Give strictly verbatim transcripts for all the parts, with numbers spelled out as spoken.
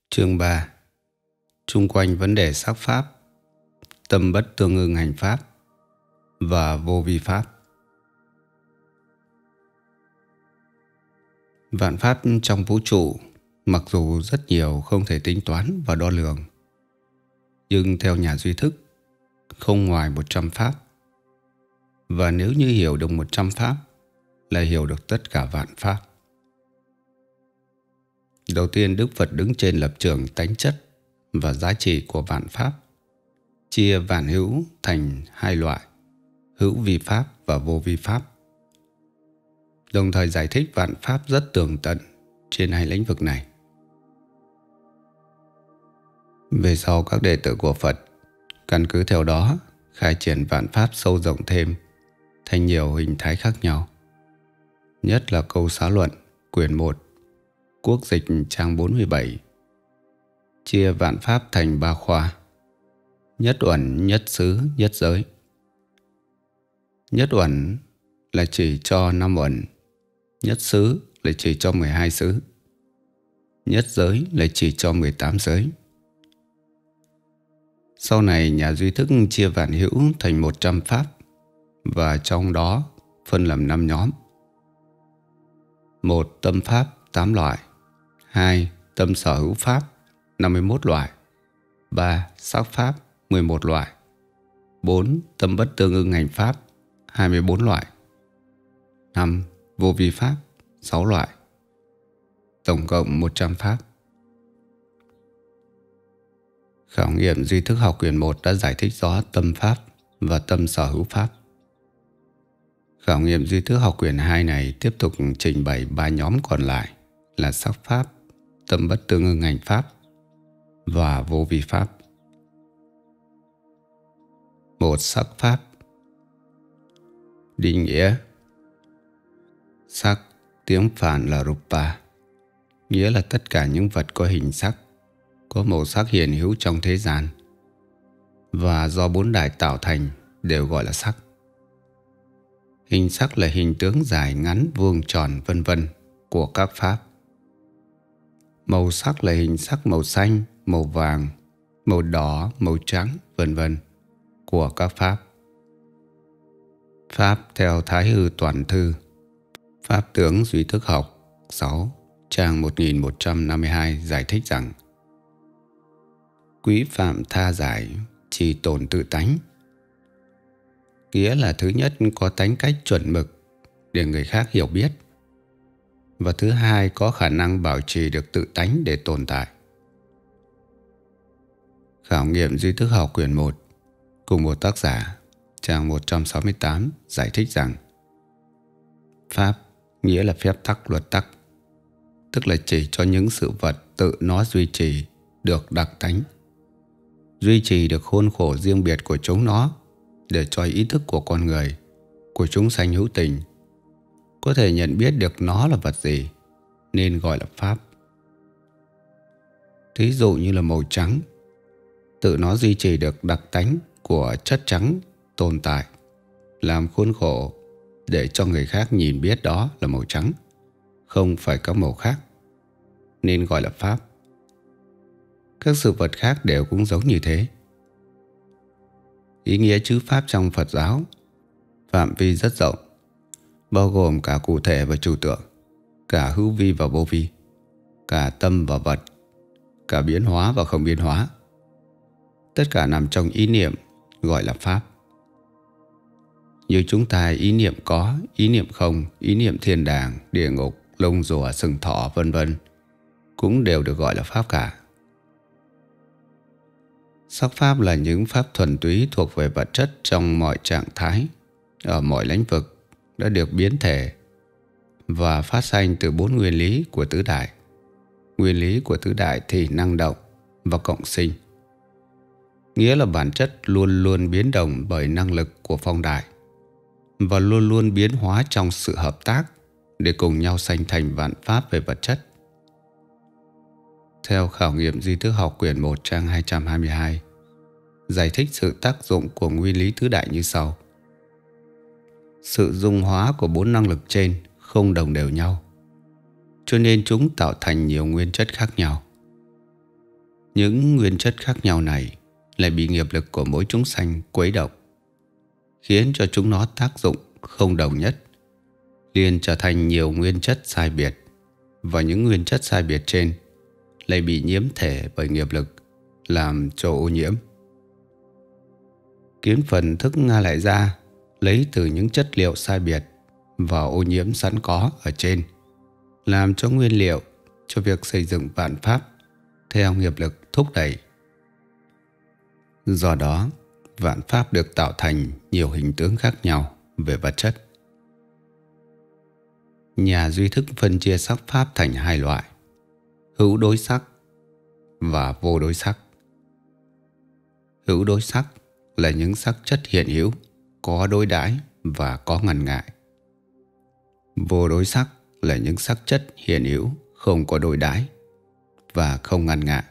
Chương ba. Chung quanh vấn đề sắc pháp, tâm bất tương ưng hành pháp và vô vi pháp. Vạn pháp trong vũ trụ mặc dù rất nhiều không thể tính toán và đo lường, nhưng theo nhà duy thức không ngoài một trăm pháp. Và nếu như hiểu được một trăm pháp là hiểu được tất cả vạn pháp. Đầu tiên, Đức Phật đứng trên lập trường tánh chất và giá trị của vạn pháp, chia vạn hữu thành hai loại: hữu vi pháp và vô vi pháp. Đồng thời giải thích vạn pháp rất tường tận trên hai lĩnh vực này. Về sau, các đệ tử của Phật căn cứ theo đó khai triển vạn pháp sâu rộng thêm thành nhiều hình thái khác nhau. Nhất là câu Xá Luận quyển một, Quốc dịch trang bốn mươi bảy, chia vạn pháp thành ba khoa: nhất uẩn, nhất xứ, nhất giới. Nhất uẩn là chỉ cho năm uẩn, nhất xứ là chỉ cho mười hai xứ, nhất giới là chỉ cho mười tám giới. Sau này nhà duy thức chia vạn hữu thành một trăm pháp, và trong đó phân làm năm nhóm: một. Tâm pháp tám loại. Hai. Tâm sở hữu pháp năm mươi mốt loại. Ba. Sắc pháp mười một loại. Bốn. Tâm bất tương ưng hành pháp hai mươi bốn loại. Năm. Vô vi pháp sáu loại. Tổng cộng một trăm pháp. Khảo nghiệm duy thức học quyển một đã giải thích rõ tâm pháp và tâm sở hữu pháp. Khảo nghiệm duy thức học quyển hai này tiếp tục trình bày ba nhóm còn lại là sắc pháp, tâm bất tương ưng hành pháp và vô vi pháp. Một. Sắc pháp. Định nghĩa: sắc, tiếng Phạn là rupa, nghĩa là tất cả những vật có hình sắc, có màu sắc hiện hữu trong thế gian, và do bốn đại tạo thành đều gọi là sắc. Hình sắc là hình tướng dài ngắn, vuông tròn vân vân của các pháp. Màu sắc là hình sắc màu xanh, màu vàng, màu đỏ, màu trắng vân vân của các pháp. Pháp theo Thái Hư Toàn Thư, Pháp tướng duy thức học sáu, trang một nghìn một trăm năm mươi hai giải thích rằng: quý phạm tha giải, chỉ tồn tự tánh. Nghĩa là thứ nhất có tánh cách chuẩn mực để người khác hiểu biết, và thứ hai có khả năng bảo trì được tự tánh để tồn tại. Khảo nghiệm duy thức học quyển một cùng một tác giả, trang một trăm sáu mươi tám giải thích rằng: pháp nghĩa là phép tắc luật tắc, tức là chỉ cho những sự vật tự nó duy trì được đặc tánh, duy trì được khuôn khổ riêng biệt của chúng nó, để cho ý thức của con người, của chúng sanh hữu tình có thể nhận biết được nó là vật gì, nên gọi là pháp. Thí dụ như là màu trắng, tự nó duy trì được đặc tánh của chất trắng tồn tại, làm khuôn khổ để cho người khác nhìn biết đó là màu trắng, không phải các màu khác, nên gọi là pháp. Các sự vật khác đều cũng giống như thế. Ý nghĩa chữ pháp trong Phật giáo phạm vi rất rộng, bao gồm cả cụ thể và trừu tượng, cả hữu vi và vô vi, cả tâm và vật, cả biến hóa và không biến hóa. Tất cả nằm trong ý niệm, gọi là pháp. Như chúng ta ý niệm có, ý niệm không, ý niệm thiên đàng, địa ngục, lông rùa, sừng thỏ vân vân cũng đều được gọi là pháp cả. Sắc pháp là những pháp thuần túy thuộc về vật chất trong mọi trạng thái, ở mọi lĩnh vực, đã được biến thể và phát sanh từ bốn nguyên lý của tứ đại. Nguyên lý của tứ đại thì năng động và cộng sinh, nghĩa là bản chất luôn luôn biến động bởi năng lực của phong đại, và luôn luôn biến hóa trong sự hợp tác để cùng nhau sanh thành vạn pháp về vật chất. Theo khảo nghiệm duy thức học quyển một trang hai trăm hai mươi hai, giải thích sự tác dụng của nguyên lý tứ đại như sau: sự dung hóa của bốn năng lực trên không đồng đều nhau, cho nên chúng tạo thành nhiều nguyên chất khác nhau. Những nguyên chất khác nhau này lại bị nghiệp lực của mỗi chúng sanh quấy động, khiến cho chúng nó tác dụng không đồng nhất, liền trở thành nhiều nguyên chất sai biệt. Và những nguyên chất sai biệt trên lại bị nhiễm thể bởi nghiệp lực, làm cho ô nhiễm. Kiến phần thức Nga lại ra lấy từ những chất liệu sai biệt và ô nhiễm sẵn có ở trên, làm cho nguyên liệu cho việc xây dựng vạn pháp theo nghiệp lực thúc đẩy. Do đó, vạn pháp được tạo thành nhiều hình tướng khác nhau về vật chất. Nhà duy thức phân chia sắc pháp thành hai loại: hữu đối sắc và vô đối sắc. Hữu đối sắc là những sắc chất hiện hữu, có đối đãi và có ngần ngại. Vô đối sắc là những sắc chất hiện hữu, không có đối đãi và không ngần ngại.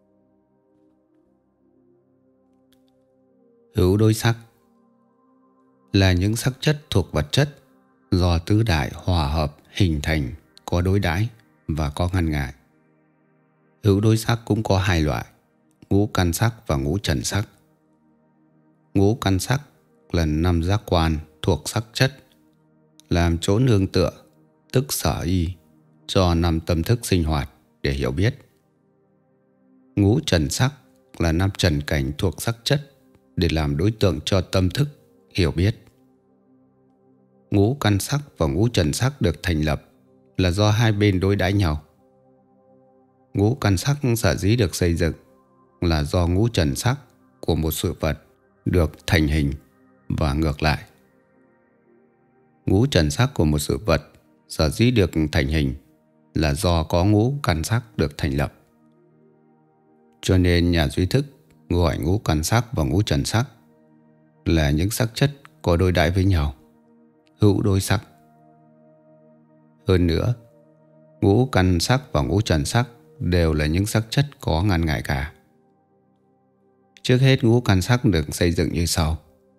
Hữu đối sắc là những sắc chất thuộc vật chất do tứ đại hòa hợp hình thành, có đối đãi và có ngần ngại. Hữu đối sắc cũng có hai loại: ngũ căn sắc và ngũ trần sắc. Ngũ căn sắc là năm giác quan thuộc sắc chất, làm chỗ nương tựa, tức sở y cho năm tâm thức sinh hoạt để hiểu biết. Ngũ trần sắc là năm trần cảnh thuộc sắc chất để làm đối tượng cho tâm thức hiểu biết. Ngũ căn sắc và ngũ trần sắc được thành lập là do hai bên đối đãi nhau. Ngũ căn sắc sở dĩ được xây dựng là do ngũ trần sắc của một sự vật được thành hình và ngược lại. Ngũ trần sắc của một sự vật sở dĩ được thành hình là do có ngũ căn sắc được thành lập. Cho nên nhà duy thức gọi ngũ căn sắc và ngũ trần sắc là những sắc chất có đối đãi với nhau, hữu đối sắc. Hơn nữa, ngũ căn sắc và ngũ trần sắc đều là những sắc chất có ngần ngại cả. Trước hết, ngũ căn sắc được xây dựng như sau.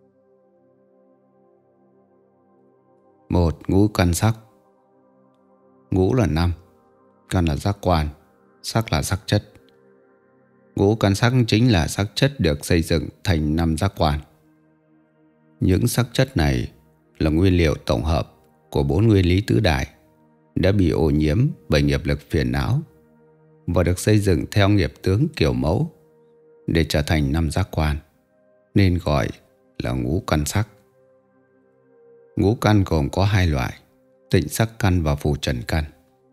Một. Ngũ căn sắc. Ngũ là năm, căn là giác quan, sắc là sắc chất. Ngũ căn sắc chính là sắc chất được xây dựng thành năm giác quan. Những sắc chất này là nguyên liệu tổng hợp của bốn nguyên lý tứ đại đã bị ô nhiễm bởi nghiệp lực phiền não và được xây dựng theo nghiệp tướng kiểu mẫu để trở thành năm giác quan, nên gọi là ngũ căn sắc. Ngũ căn gồm có hai loại: tịnh sắc căn và phù trần căn.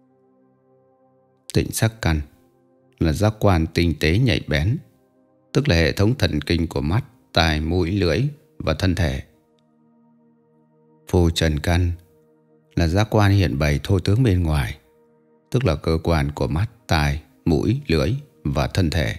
Tịnh sắc căn là giác quan tinh tế nhạy bén, tức là hệ thống thần kinh của mắt, tai, mũi, lưỡi và thân thể. Phù trần căn là giác quan hiện bày thô tướng bên ngoài, tức là cơ quan của mắt, tai, mũi, lưỡi và thân thể.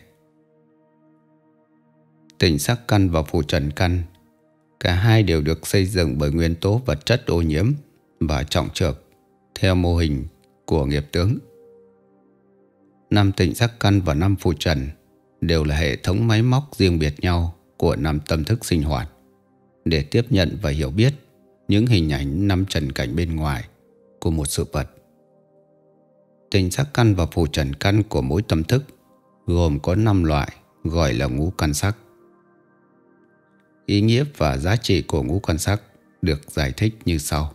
Tịnh sắc căn và phù trần căn, cả hai đều được xây dựng bởi nguyên tố vật chất ô nhiễm và trọng trược theo mô hình của nghiệp tướng. Năm tịnh sắc căn và năm phù trần đều là hệ thống máy móc riêng biệt nhau của năm tâm thức sinh hoạt để tiếp nhận và hiểu biết những hình ảnh năm trần cảnh bên ngoài của một sự vật. Tịnh sắc căn và phù trần căn của mỗi tâm thức gồm có năm loại, gọi là ngũ căn sắc. Ý nghĩa và giá trị của ngũ căn sắc được giải thích như sau.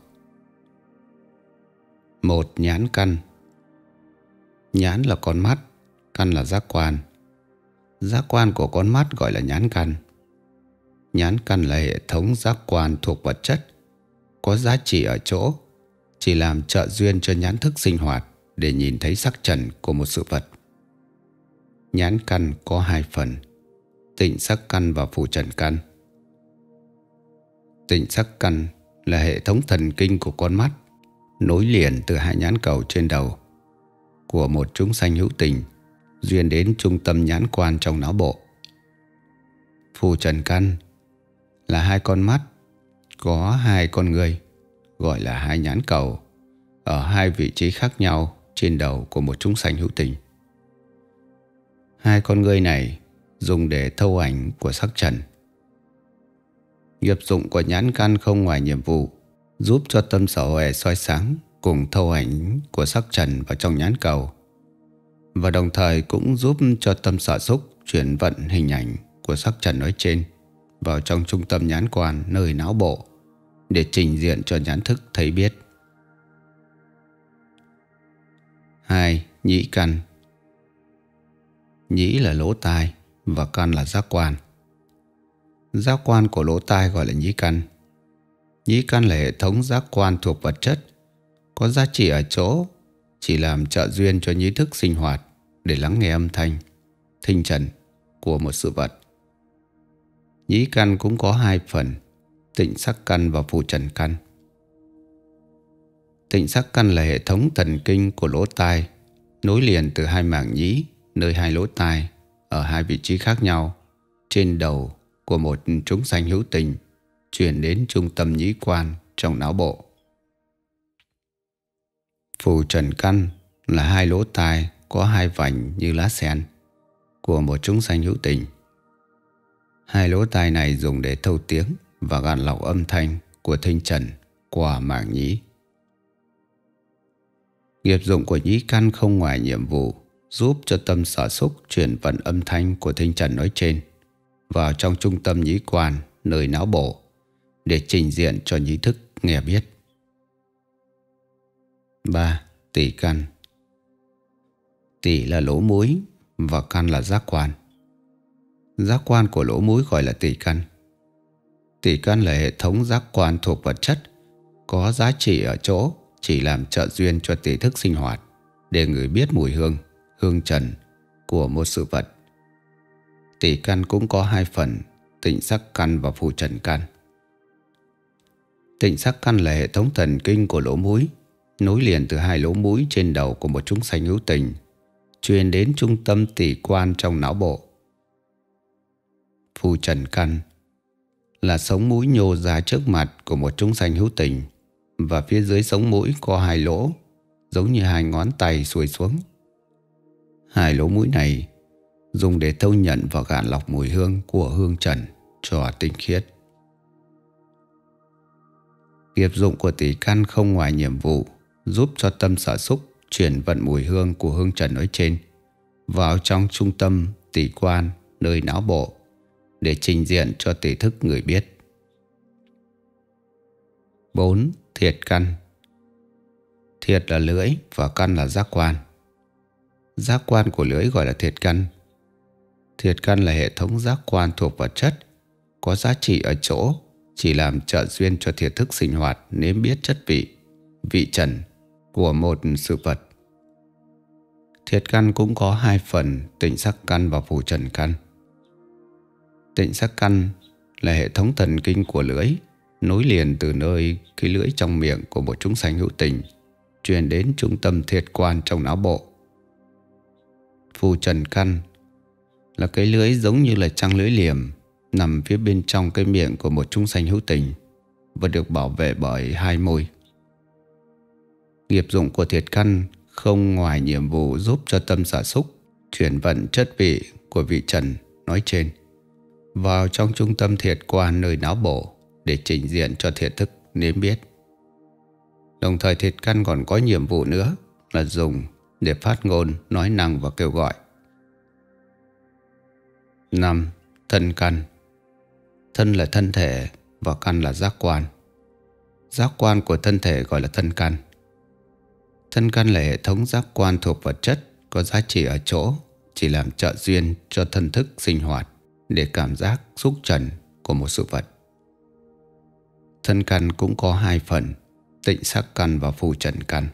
Một. Nhãn căn. Nhãn là con mắt, căn là giác quan. Giác quan của con mắt gọi là nhãn căn. Nhãn căn là hệ thống giác quan thuộc vật chất, có giá trị ở chỗ chỉ làm trợ duyên cho nhãn thức sinh hoạt để nhìn thấy sắc trần của một sự vật. Nhãn căn có hai phần: tịnh sắc căn và phù trần căn. Tịnh sắc căn là hệ thống thần kinh của con mắt, nối liền từ hai nhãn cầu trên đầu của một chúng sanh hữu tình duyên đến trung tâm nhãn quan trong não bộ. Phù trần căn là hai con mắt có hai con người, gọi là hai nhãn cầu, ở hai vị trí khác nhau trên đầu của một chúng sanh hữu tình. Hai con người này dùng để thâu ảnh của sắc trần. Nghiệp dụng của nhãn căn không ngoài nhiệm vụ giúp cho tâm sở huệ soi sáng cùng thâu ảnh của sắc trần vào trong nhãn cầu, và đồng thời cũng giúp cho tâm sở xúc chuyển vận hình ảnh của sắc trần nói trên vào trong trung tâm nhãn quan nơi não bộ để trình diện cho nhãn thức thấy biết. Hai. Nhĩ căn. Nhĩ là lỗ tai và căn là giác quan. Giác quan của lỗ tai gọi là nhĩ căn. Nhĩ căn là hệ thống giác quan thuộc vật chất, có giá trị ở chỗ chỉ làm trợ duyên cho nhĩ thức sinh hoạt để lắng nghe âm thanh, thinh trần của một sự vật. Nhĩ căn cũng có hai phần, tịnh sắc căn và phù trần căn. Tịnh sắc căn là hệ thống thần kinh của lỗ tai, nối liền từ hai mảng nhĩ nơi hai lỗ tai ở hai vị trí khác nhau trên đầu của một chúng sanh hữu tình, chuyển đến trung tâm nhĩ quan trong não bộ. Phù trần căn là hai lỗ tai có hai vành như lá sen của một chúng sanh hữu tình. Hai lỗ tai này dùng để thâu tiếng và gạn lọc âm thanh của thinh trần qua mảng nhĩ. Nghiệp dụng của nhĩ căn không ngoài nhiệm vụ giúp cho tâm sở xúc chuyển vận âm thanh của thinh trần nói trên vào trong trung tâm nhĩ quan nơi não bộ để trình diện cho nhĩ thức nghe biết. Ba. Tỷ căn. Tỷ là lỗ mũi và căn là giác quan. Giác quan của lỗ mũi gọi là tỷ căn. Tỷ căn là hệ thống giác quan thuộc vật chất, có giá trị ở chỗ chỉ làm trợ duyên cho tỷ thức sinh hoạt để người biết mùi hương, hương trần của một sự vật. Tỷ căn cũng có hai phần, tịnh sắc căn và phù trần căn. Tịnh sắc căn là hệ thống thần kinh của lỗ mũi, nối liền từ hai lỗ mũi trên đầu của một chúng sanh hữu tình, truyền đến trung tâm tỷ quan trong não bộ. Phù trần căn là sống mũi nhô ra trước mặt của một chúng sanh hữu tình, và phía dưới sống mũi có hai lỗ giống như hai ngón tay xuôi xuống. Hai lỗ mũi này dùng để thâu nhận và gạn lọc mùi hương của hương trần cho tinh khiết. Nghiệp dụng của tỷ căn không ngoài nhiệm vụ giúp cho tâm sở xúc chuyển vận mùi hương của hương trần nói trên vào trong trung tâm tỷ quan nơi não bộ để trình diện cho tỷ thức người biết. Bốn. Thiệt căn. Thiệt là lưỡi và căn là giác quan. Giác quan của lưỡi gọi là thiệt căn. Thiệt căn là hệ thống giác quan thuộc vật chất, có giá trị ở chỗ chỉ làm trợ duyên cho thiệt thức sinh hoạt nếm biết chất vị, vị trần của một sự vật. Thiệt căn cũng có hai phần, tịnh sắc căn và phù trần căn. Tịnh sắc căn là hệ thống thần kinh của lưỡi, nối liền từ nơi cái lưỡi trong miệng của một chúng sanh hữu tình, truyền đến trung tâm thiệt quan trong não bộ. Phù trần căn là cái lưỡi giống như là trăng lưỡi liềm nằm phía bên trong cái miệng của một chúng sanh hữu tình và được bảo vệ bởi hai môi. Nghiệp dụng của thiệt căn không ngoài nhiệm vụ giúp cho tâm sở xúc chuyển vận chất vị của vị trần nói trên vào trong trung tâm thiệt quan nơi não bộ để trình diện cho thiệt thức nếm biết. Đồng thời thiệt căn còn có nhiệm vụ nữa là dùng để phát ngôn, nói năng và kêu gọi. Năm. Thân căn. Thân là thân thể và căn là giác quan. Giác quan của thân thể gọi là thân căn. Thân căn là hệ thống giác quan thuộc vật chất, có giá trị ở chỗ chỉ làm trợ duyên cho thân thức sinh hoạt để cảm giác xúc trần của một sự vật. Thân căn cũng có hai phần, tịnh sắc căn và phù trần căn.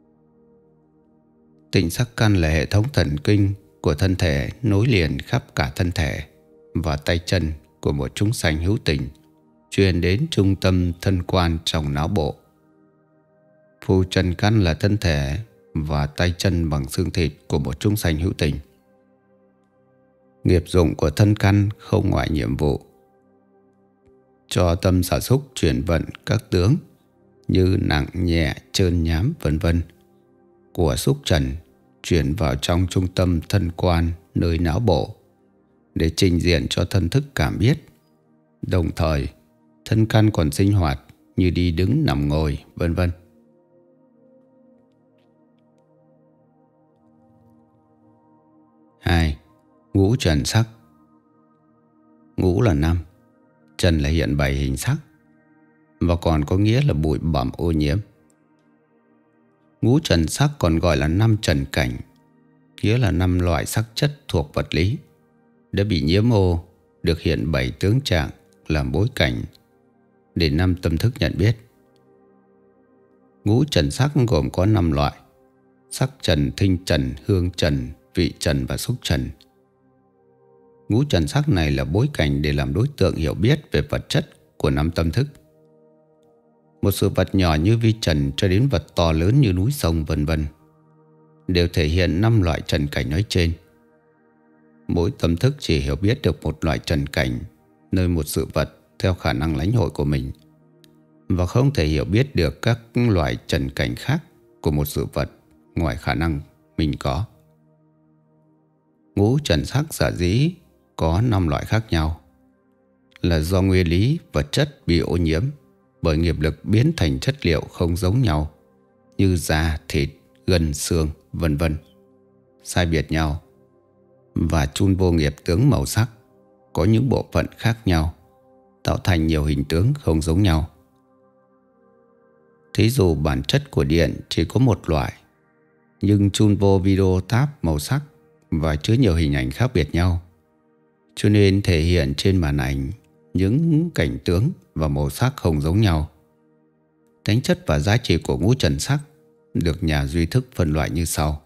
Tịnh sắc căn là hệ thống thần kinh của thân thể nối liền khắp cả thân thể và tay chân của một chúng sanh hữu tình, truyền đến trung tâm thân quan trong não bộ. Phù trần căn là thân thể và tay chân bằng xương thịt của một chúng sanh hữu tình. Nghiệp dụng của thân căn không ngoài nhiệm vụ cho tâm sở xúc chuyển vận các tướng như nặng, nhẹ, trơn, nhám, vân vân của xúc trần chuyển vào trong trung tâm thân quan nơi não bộ để trình diện cho thân thức cảm biết. Đồng thời, thân căn còn sinh hoạt như đi đứng, nằm, ngồi, vân vân. Hai. Ngũ trần sắc. Ngũ là năm, trần là hiện bày hình sắc, và còn có nghĩa là bụi bặm ô nhiễm. Ngũ trần sắc còn gọi là năm trần cảnh, nghĩa là năm loại sắc chất thuộc vật lý đã bị nhiễm ô, được hiện bày tướng trạng làm bối cảnh để năm tâm thức nhận biết. Ngũ trần sắc gồm có năm loại: sắc trần, thinh trần, hương trần, vị trần và xúc trần. Ngũ trần sắc này là bối cảnh để làm đối tượng hiểu biết về vật chất của năm tâm thức. Một sự vật nhỏ như vi trần cho đến vật to lớn như núi sông vân vân đều thể hiện năm loại trần cảnh nói trên. Mỗi tâm thức chỉ hiểu biết được một loại trần cảnh nơi một sự vật theo khả năng lãnh hội của mình, và không thể hiểu biết được các loại trần cảnh khác của một sự vật ngoài khả năng mình có. Ngũ trần sắc sở dĩ có năm loại khác nhau là do nguyên lý vật chất bị ô nhiễm bởi nghiệp lực biến thành chất liệu không giống nhau như da, thịt, gân, xương, vân vân, sai biệt nhau, và chun vô nghiệp tướng màu sắc có những bộ phận khác nhau, tạo thành nhiều hình tướng không giống nhau. Thí dụ bản chất của điện chỉ có một loại, nhưng chun vô video tab màu sắc và chứa nhiều hình ảnh khác biệt nhau, cho nên thể hiện trên màn ảnh những cảnh tướng và màu sắc không giống nhau. Tính chất và giá trị của ngũ trần sắc được nhà duy thức phân loại như sau.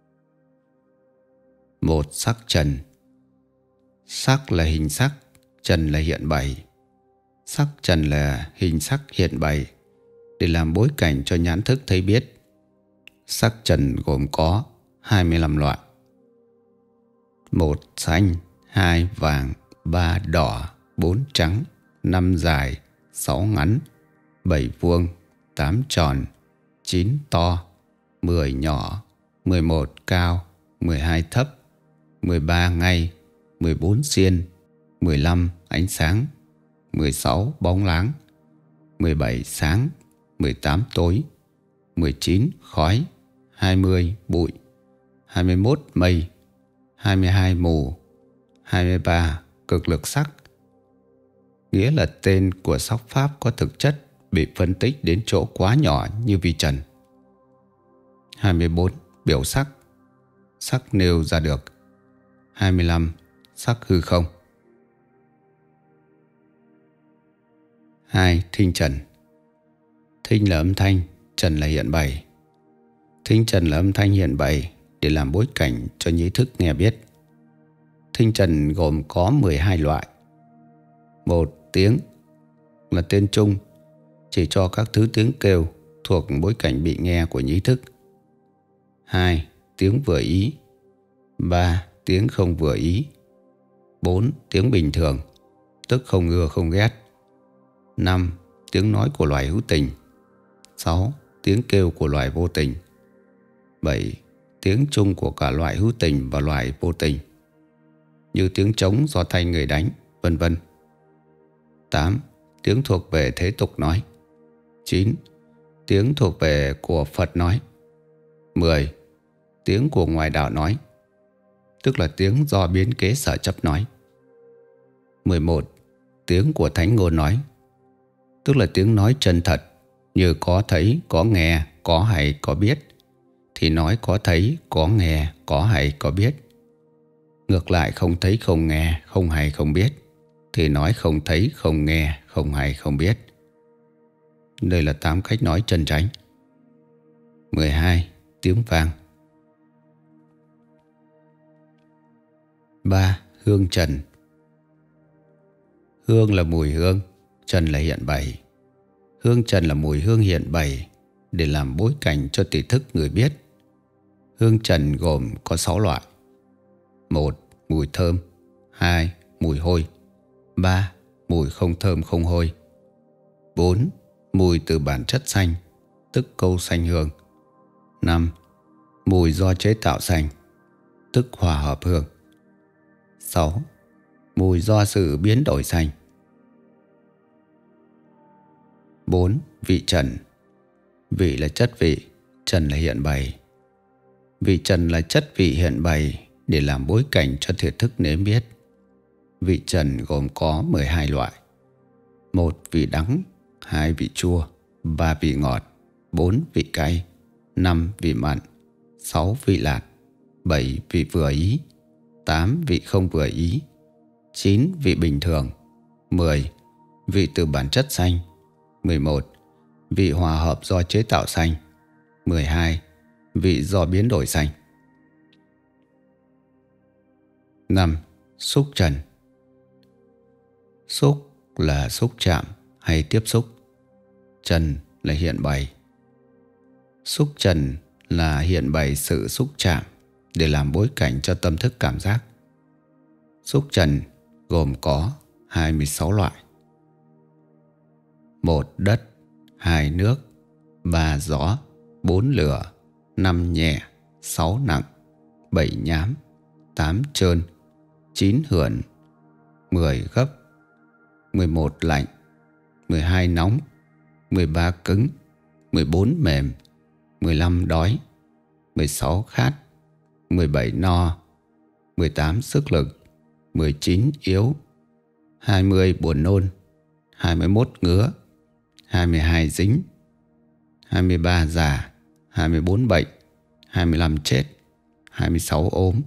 Một. Sắc trần. Sắc là hình sắc, trần là hiện bày. Sắc trần là hình sắc hiện bày để làm bối cảnh cho nhãn thức thấy biết. Sắc trần gồm có hai mươi lăm loại: một. Xanh, hai. Vàng, ba. Đỏ, bốn. Trắng, năm. Dài, sáu. Ngắn, bảy. Vuông, tám. Tròn, chín. To, mười. Nhỏ, mười một. Cao, mười hai. Thấp, mười ba. Ngay, mười bốn. Xiên, mười lăm. Ánh sáng, mười sáu. Bóng láng, mười bảy. Sáng, mười tám. Tối, mười chín. Khói, hai mươi. Bụi, hai mươi mốt. Mây, hai mươi hai. Mù, hai mươi ba. Cực lực sắc, nghĩa là tên của sắc pháp có thực chất bị phân tích đến chỗ quá nhỏ như vi trần. hai mươi bốn. Biểu sắc, sắc nêu ra được. hai mươi lăm. Sắc hư không. Hai. Thinh trần. Thinh là âm thanh, trần là hiện bày. Thinh trần là âm thanh hiện bày để làm bối cảnh cho nhĩ thức nghe biết. Thinh trần gồm có mười hai loại. Một. Tiếng là tên chung, chỉ cho các thứ tiếng kêu thuộc bối cảnh bị nghe của nhĩ thức. Hai. Tiếng vừa ý. Ba. Tiếng không vừa ý. Bốn. Tiếng bình thường, tức không ưa không ghét. Năm. Tiếng nói của loài hữu tình. Sáu. Tiếng kêu của loài vô tình. Bảy. Tiếng chung của cả loài hữu tình và loài vô tình, như tiếng trống do tay người đánh, vân vân. Tám. Tiếng thuộc về thế tục nói. Chín. Tiếng thuộc về của Phật nói. Mười. Tiếng của ngoài đạo nói, tức là tiếng do biến kế sở chấp nói. Mười một. Tiếng của thánh ngôn nói, tức là tiếng nói chân thật, như có thấy, có nghe, có hay, có biết, thì nói có thấy, có nghe, có hay, có biết. Ngược lại không thấy, không nghe, không hay, không biết, thì nói không thấy, không nghe, không hay, không biết. Đây là tám cách nói chân chánh. Mười hai. Tiếng vang. Ba. Hương trần. Hương là mùi hương, trần là hiện bày. Hương trần là mùi hương hiện bày để làm bối cảnh cho tỷ thức người biết. Hương trần gồm có sáu loại. Một. Mùi thơm. Hai. Mùi hôi. Ba. Mùi không thơm không hôi. Bốn. Mùi từ bản chất xanh, tức câu xanh hương. Năm. Mùi do chế tạo xanh, tức hòa hợp hương. Sáu. Mùi do sự biến đổi xanh. Bốn. Vị trần. Vị là chất vị, trần là hiện bày. Vị trần là chất vị hiện bày để làm bối cảnh cho thiệt thức nếm biết. Vị trần gồm có mười hai loại: một vị đắng, hai vị chua, ba vị ngọt, bốn vị cay, năm vị mặn, sáu vị lạt, bảy vị vừa ý, tám vị không vừa ý, chín vị bình thường, mười vị từ bản chất sanh, mười một vị hòa hợp do chế tạo sanh, mười hai vị do biến đổi sanh. Năm. Xúc trần. Xúc là xúc chạm hay tiếp xúc. Trần là hiện bày. Xúc trần là hiện bày sự xúc chạm để làm bối cảnh cho tâm thức cảm giác. Xúc trần gồm có hai mươi sáu loại: một đất, hai nước, ba gió, bốn lửa, năm nhẹ, sáu nặng, bảy nhám, tám trơn, chín hượn, mười gấp, mười một lạnh, mười hai nóng, mười ba cứng, mười bốn mềm, mười lăm đói, mười sáu khát, mười bảy no, mười tám sức lực, mười chín yếu, hai mươi buồn nôn, hai mươi mốt ngứa, hai mươi hai dính, hai mươi ba già, hai mươi bốn bệnh, hai mươi lăm chết, hai mươi sáu ốm.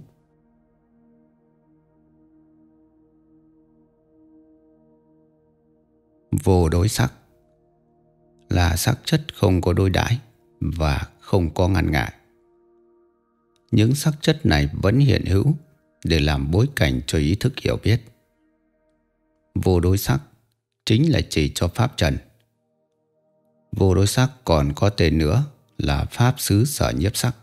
Vô đối sắc là sắc chất không có đối đãi và không có ngăn ngại. Những sắc chất này vẫn hiện hữu để làm bối cảnh cho ý thức hiểu biết. Vô đối sắc chính là chỉ cho pháp trần. Vô đối sắc còn có tên nữa là pháp xứ sở nhiếp sắc.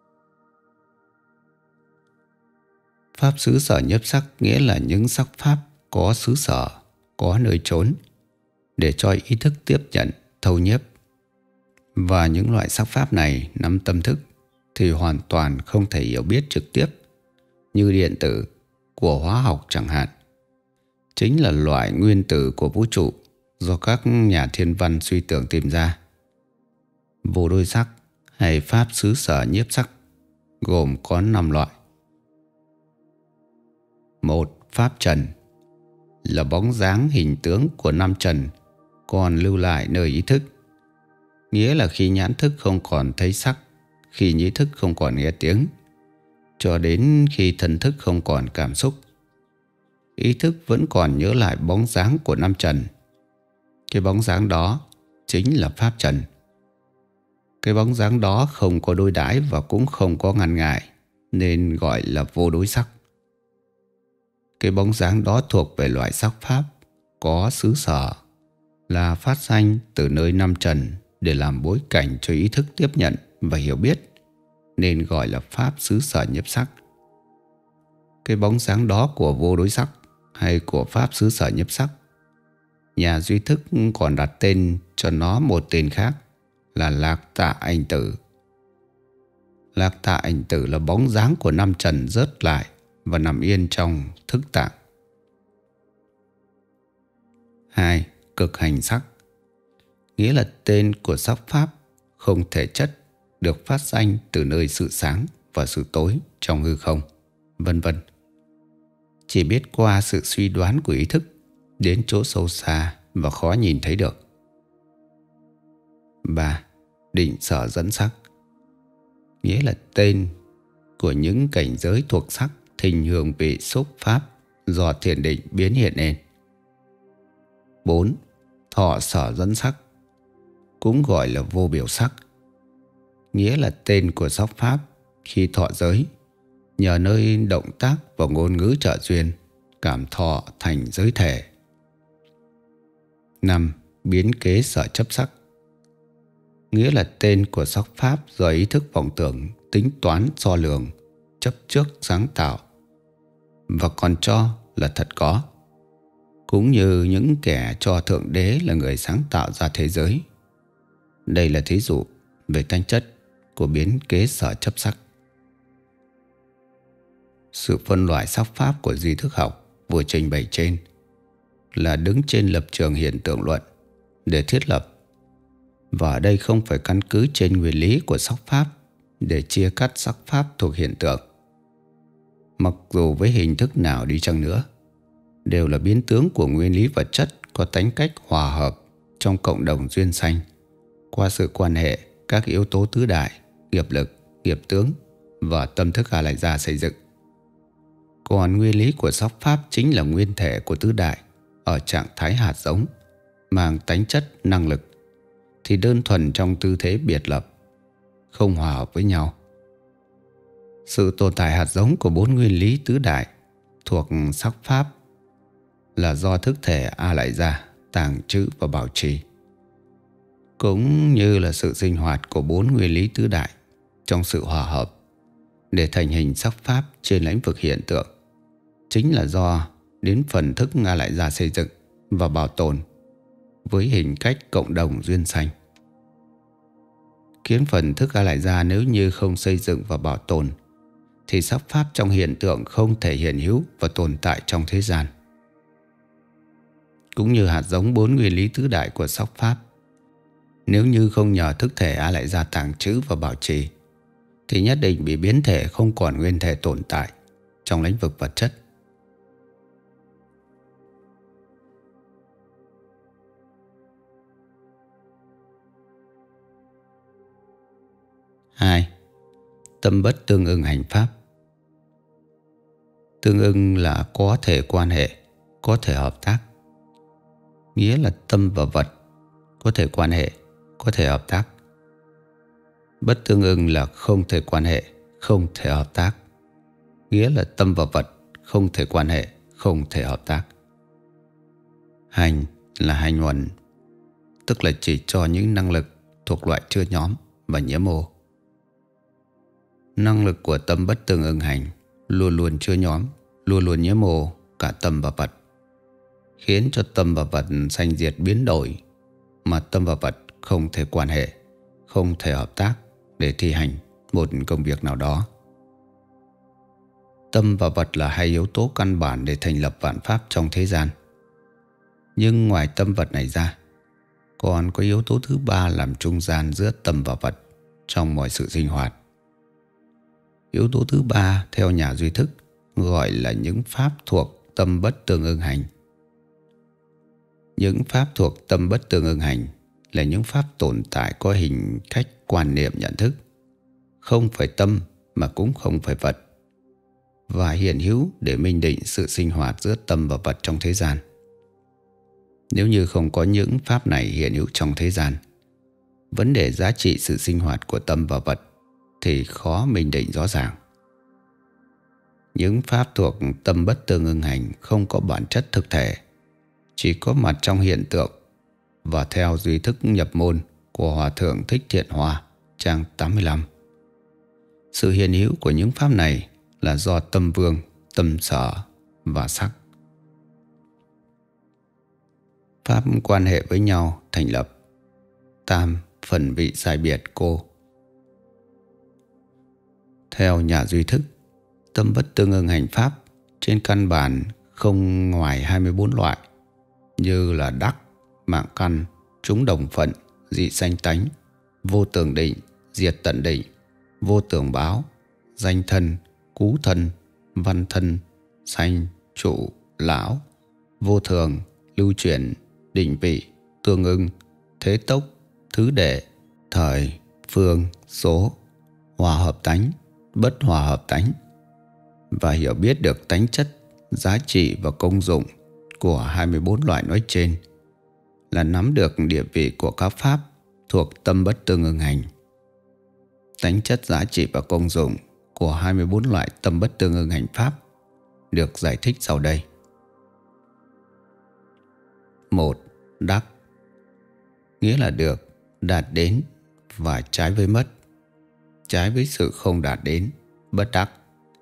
Pháp xứ sở nhiếp sắc nghĩa là những sắc pháp có xứ sở, có nơi trốn để cho ý thức tiếp nhận, thâu nhiếp. Và những loại sắc pháp này nắm tâm thức thì hoàn toàn không thể hiểu biết trực tiếp, như điện tử của hóa học chẳng hạn. Chính là loại nguyên tử của vũ trụ do các nhà thiên văn suy tưởng tìm ra. Vô đối sắc hay pháp xứ sở nhiếp sắc gồm có năm loại. Một. Pháp trần là bóng dáng hình tướng của năm trần còn lưu lại nơi ý thức. Nghĩa là khi nhãn thức không còn thấy sắc, khi nhĩ thức không còn nghe tiếng, cho đến khi thân thức không còn cảm xúc, ý thức vẫn còn nhớ lại bóng dáng của năm trần. Cái bóng dáng đó chính là pháp trần. Cái bóng dáng đó không có đối đãi và cũng không có ngăn ngại, nên gọi là vô đối sắc. Cái bóng dáng đó thuộc về loại sắc pháp có xứ sở, là phát sanh từ nơi năm trần để làm bối cảnh cho ý thức tiếp nhận và hiểu biết, nên gọi là pháp xứ sở nhiếp sắc. Cái bóng dáng đó của vô đối sắc hay của pháp xứ sở nhiếp sắc, nhà duy thức còn đặt tên cho nó một tên khác là lạc tạ ảnh tử. Lạc tạ ảnh tử là bóng dáng của năm trần rớt lại và nằm yên trong thức tạng. Hai. Cực hành sắc nghĩa là tên của sắc pháp không thể chất được phát sanh từ nơi sự sáng và sự tối trong hư không, vân vân. Chỉ biết qua sự suy đoán của ý thức đến chỗ sâu xa và khó nhìn thấy được. Ba. Định sở dẫn sắc nghĩa là tên của những cảnh giới thuộc sắc, thinh, hương, vị, xúc, pháp do thiền định biến hiện lên. Bốn. Thọ sở dẫn sắc cũng gọi là vô biểu sắc, nghĩa là tên của sắc pháp khi thọ giới, nhờ nơi động tác và ngôn ngữ trợ duyên cảm thọ thành giới thể. Năm. Biến kế sở chấp sắc nghĩa là tên của sắc pháp do ý thức vọng tưởng, tính toán, so lường, chấp trước, sáng tạo và còn cho là thật có, cũng như những kẻ cho Thượng Đế là người sáng tạo ra thế giới. Đây là thí dụ về tính chất của biến kế sở chấp sắc. Sự phân loại sắc pháp của duy thức học vừa trình bày trên là đứng trên lập trường hiện tượng luận để thiết lập, và ở đây không phải căn cứ trên nguyên lý của sắc pháp để chia cắt sắc pháp thuộc hiện tượng, mặc dù với hình thức nào đi chăng nữa, đều là biến tướng của nguyên lý vật chất có tánh cách hòa hợp trong cộng đồng duyên sanh qua sự quan hệ các yếu tố tứ đại, nghiệp lực, nghiệp tướng và tâm thức A Lại Gia xây dựng. Còn nguyên lý của sóc pháp chính là nguyên thể của tứ đại ở trạng thái hạt giống, mang tánh chất năng lực, thì đơn thuần trong tư thế biệt lập, không hòa hợp với nhau. Sự tồn tại hạt giống của bốn nguyên lý tứ đại thuộc sắc pháp là do thức thể A Lại Gia tàng trữ và bảo trì, cũng như là sự sinh hoạt của bốn nguyên lý tứ đại trong sự hòa hợp để thành hình sắc pháp trên lĩnh vực hiện tượng, chính là do đến phần thức A Lại Gia xây dựng và bảo tồn với hình cách cộng đồng duyên sanh. Kiến phần thức A Lại Gia nếu như không xây dựng và bảo tồn thì sắc pháp trong hiện tượng không thể hiện hữu và tồn tại trong thế gian. Cũng như hạt giống bốn nguyên lý tứ đại của sắc pháp, nếu như không nhờ thức thể A Lại Gia tàng trữ và bảo trì thì nhất định bị biến thể không còn nguyên thể tồn tại trong lĩnh vực vật chất. Hai. Tâm bất tương ưng hành pháp. Tương ưng là có thể quan hệ, có thể hợp tác, nghĩa là tâm và vật có thể quan hệ, có thể hợp tác. Bất tương ưng là không thể quan hệ, không thể hợp tác, nghĩa là tâm và vật không thể quan hệ, không thể hợp tác. Hành là hành uẩn, tức là chỉ cho những năng lực thuộc loại chưa nhóm và nhiễm mô. Năng lực của tâm bất tương ưng hành luôn luôn chưa nhóm, luôn luôn nhiễm mô cả tâm và vật, khiến cho tâm và vật sanh diệt biến đổi, mà tâm và vật không thể quan hệ, không thể hợp tác để thi hành một công việc nào đó. Tâm và vật là hai yếu tố căn bản để thành lập vạn pháp trong thế gian. Nhưng ngoài tâm vật này ra, còn có yếu tố thứ ba làm trung gian giữa tâm và vật trong mọi sự sinh hoạt. Yếu tố thứ ba theo nhà duy thức gọi là những pháp thuộc tâm bất tương ưng hành. Những pháp thuộc tâm bất tương ưng hành là những pháp tồn tại có hình cách quan niệm nhận thức, không phải tâm mà cũng không phải vật, và hiện hữu để minh định sự sinh hoạt giữa tâm và vật trong thế gian. Nếu như không có những pháp này hiện hữu trong thế gian, vấn đề giá trị sự sinh hoạt của tâm và vật thì khó minh định rõ ràng. Những pháp thuộc tâm bất tương ưng hành không có bản chất thực thể, chỉ có mặt trong hiện tượng, và theo duy thức nhập môn của Hòa Thượng Thích Thiện Hòa trang tám mươi lăm, sự hiện hữu của những pháp này là do tâm vương, tâm sở và sắc pháp quan hệ với nhau thành lập tam phần vị sai biệt cô. Theo nhà duy thức, tâm bất tương ưng hành pháp trên căn bản không ngoài hai mươi bốn loại, như là đắc, mạng căn, chúng đồng phận, dị sanh tánh, vô tường định, diệt tận định, vô tường báo, danh thân, cú thân, văn thân, sanh, trụ, lão, vô thường, lưu chuyển, định vị, tương ưng, thế tốc, thứ đệ, thời, phương, số, hòa hợp tánh, bất hòa hợp tánh, và hiểu biết được tánh chất, giá trị và công dụng của hai mươi bốn loại nói trên là nắm được địa vị của các pháp thuộc tâm bất tương ưng hành. Tánh chất, giá trị và công dụng của hai mươi bốn loại tâm bất tương ưng hành pháp được giải thích sau đây. Một. Đắc, nghĩa là được, đạt đến và trái với mất, trái với sự không đạt đến, bất đắc.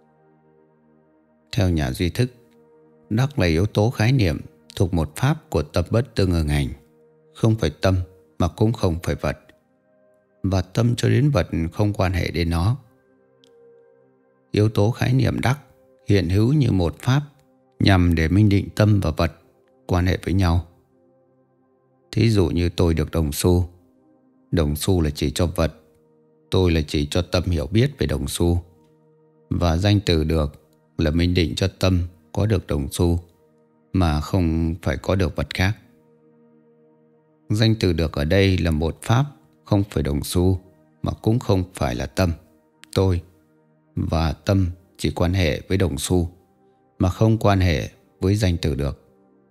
Theo nhà duy thức, đắc là yếu tố khái niệm thuộc một pháp của tâm bất tương ưng hành, không phải tâm mà cũng không phải vật, và tâm cho đến vật không quan hệ đến nó. Yếu tố khái niệm đắc hiện hữu như một pháp nhằm để minh định tâm và vật quan hệ với nhau. Thí dụ như tôi được đồng xu, đồng xu là chỉ cho vật, tôi là chỉ cho tâm hiểu biết về đồng xu, và danh từ được là minh định cho tâm có được đồng xu, mà không phải có được vật khác. Danh từ được ở đây là một pháp, không phải đồng xu, mà cũng không phải là tâm, tôi. Và tâm chỉ quan hệ với đồng xu, mà không quan hệ với danh từ được.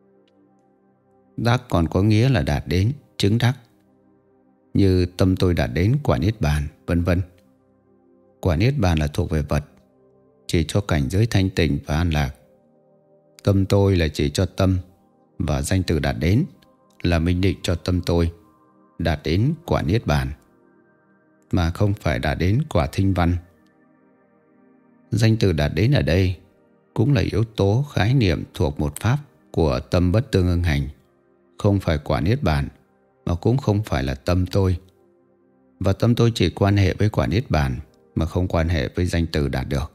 Đắc còn có nghĩa là đạt đến, chứng đắc, như tâm tôi đạt đến quả niết bàn, vân vân. Quả niết bàn là thuộc về vật, chỉ cho cảnh giới thanh tịnh và an lạc. Tâm tôi là chỉ cho tâm, và danh từ đạt đến là minh định cho tâm tôi đạt đến quả niết bàn, mà không phải đạt đến quả thinh văn. Danh từ đạt đến ở đây cũng là yếu tố khái niệm thuộc một pháp của tâm bất tương ưng hành, không phải quả niết bàn, mà cũng không phải là tâm tôi. Và tâm tôi chỉ quan hệ với quả niết bàn, mà không quan hệ với danh từ đạt được.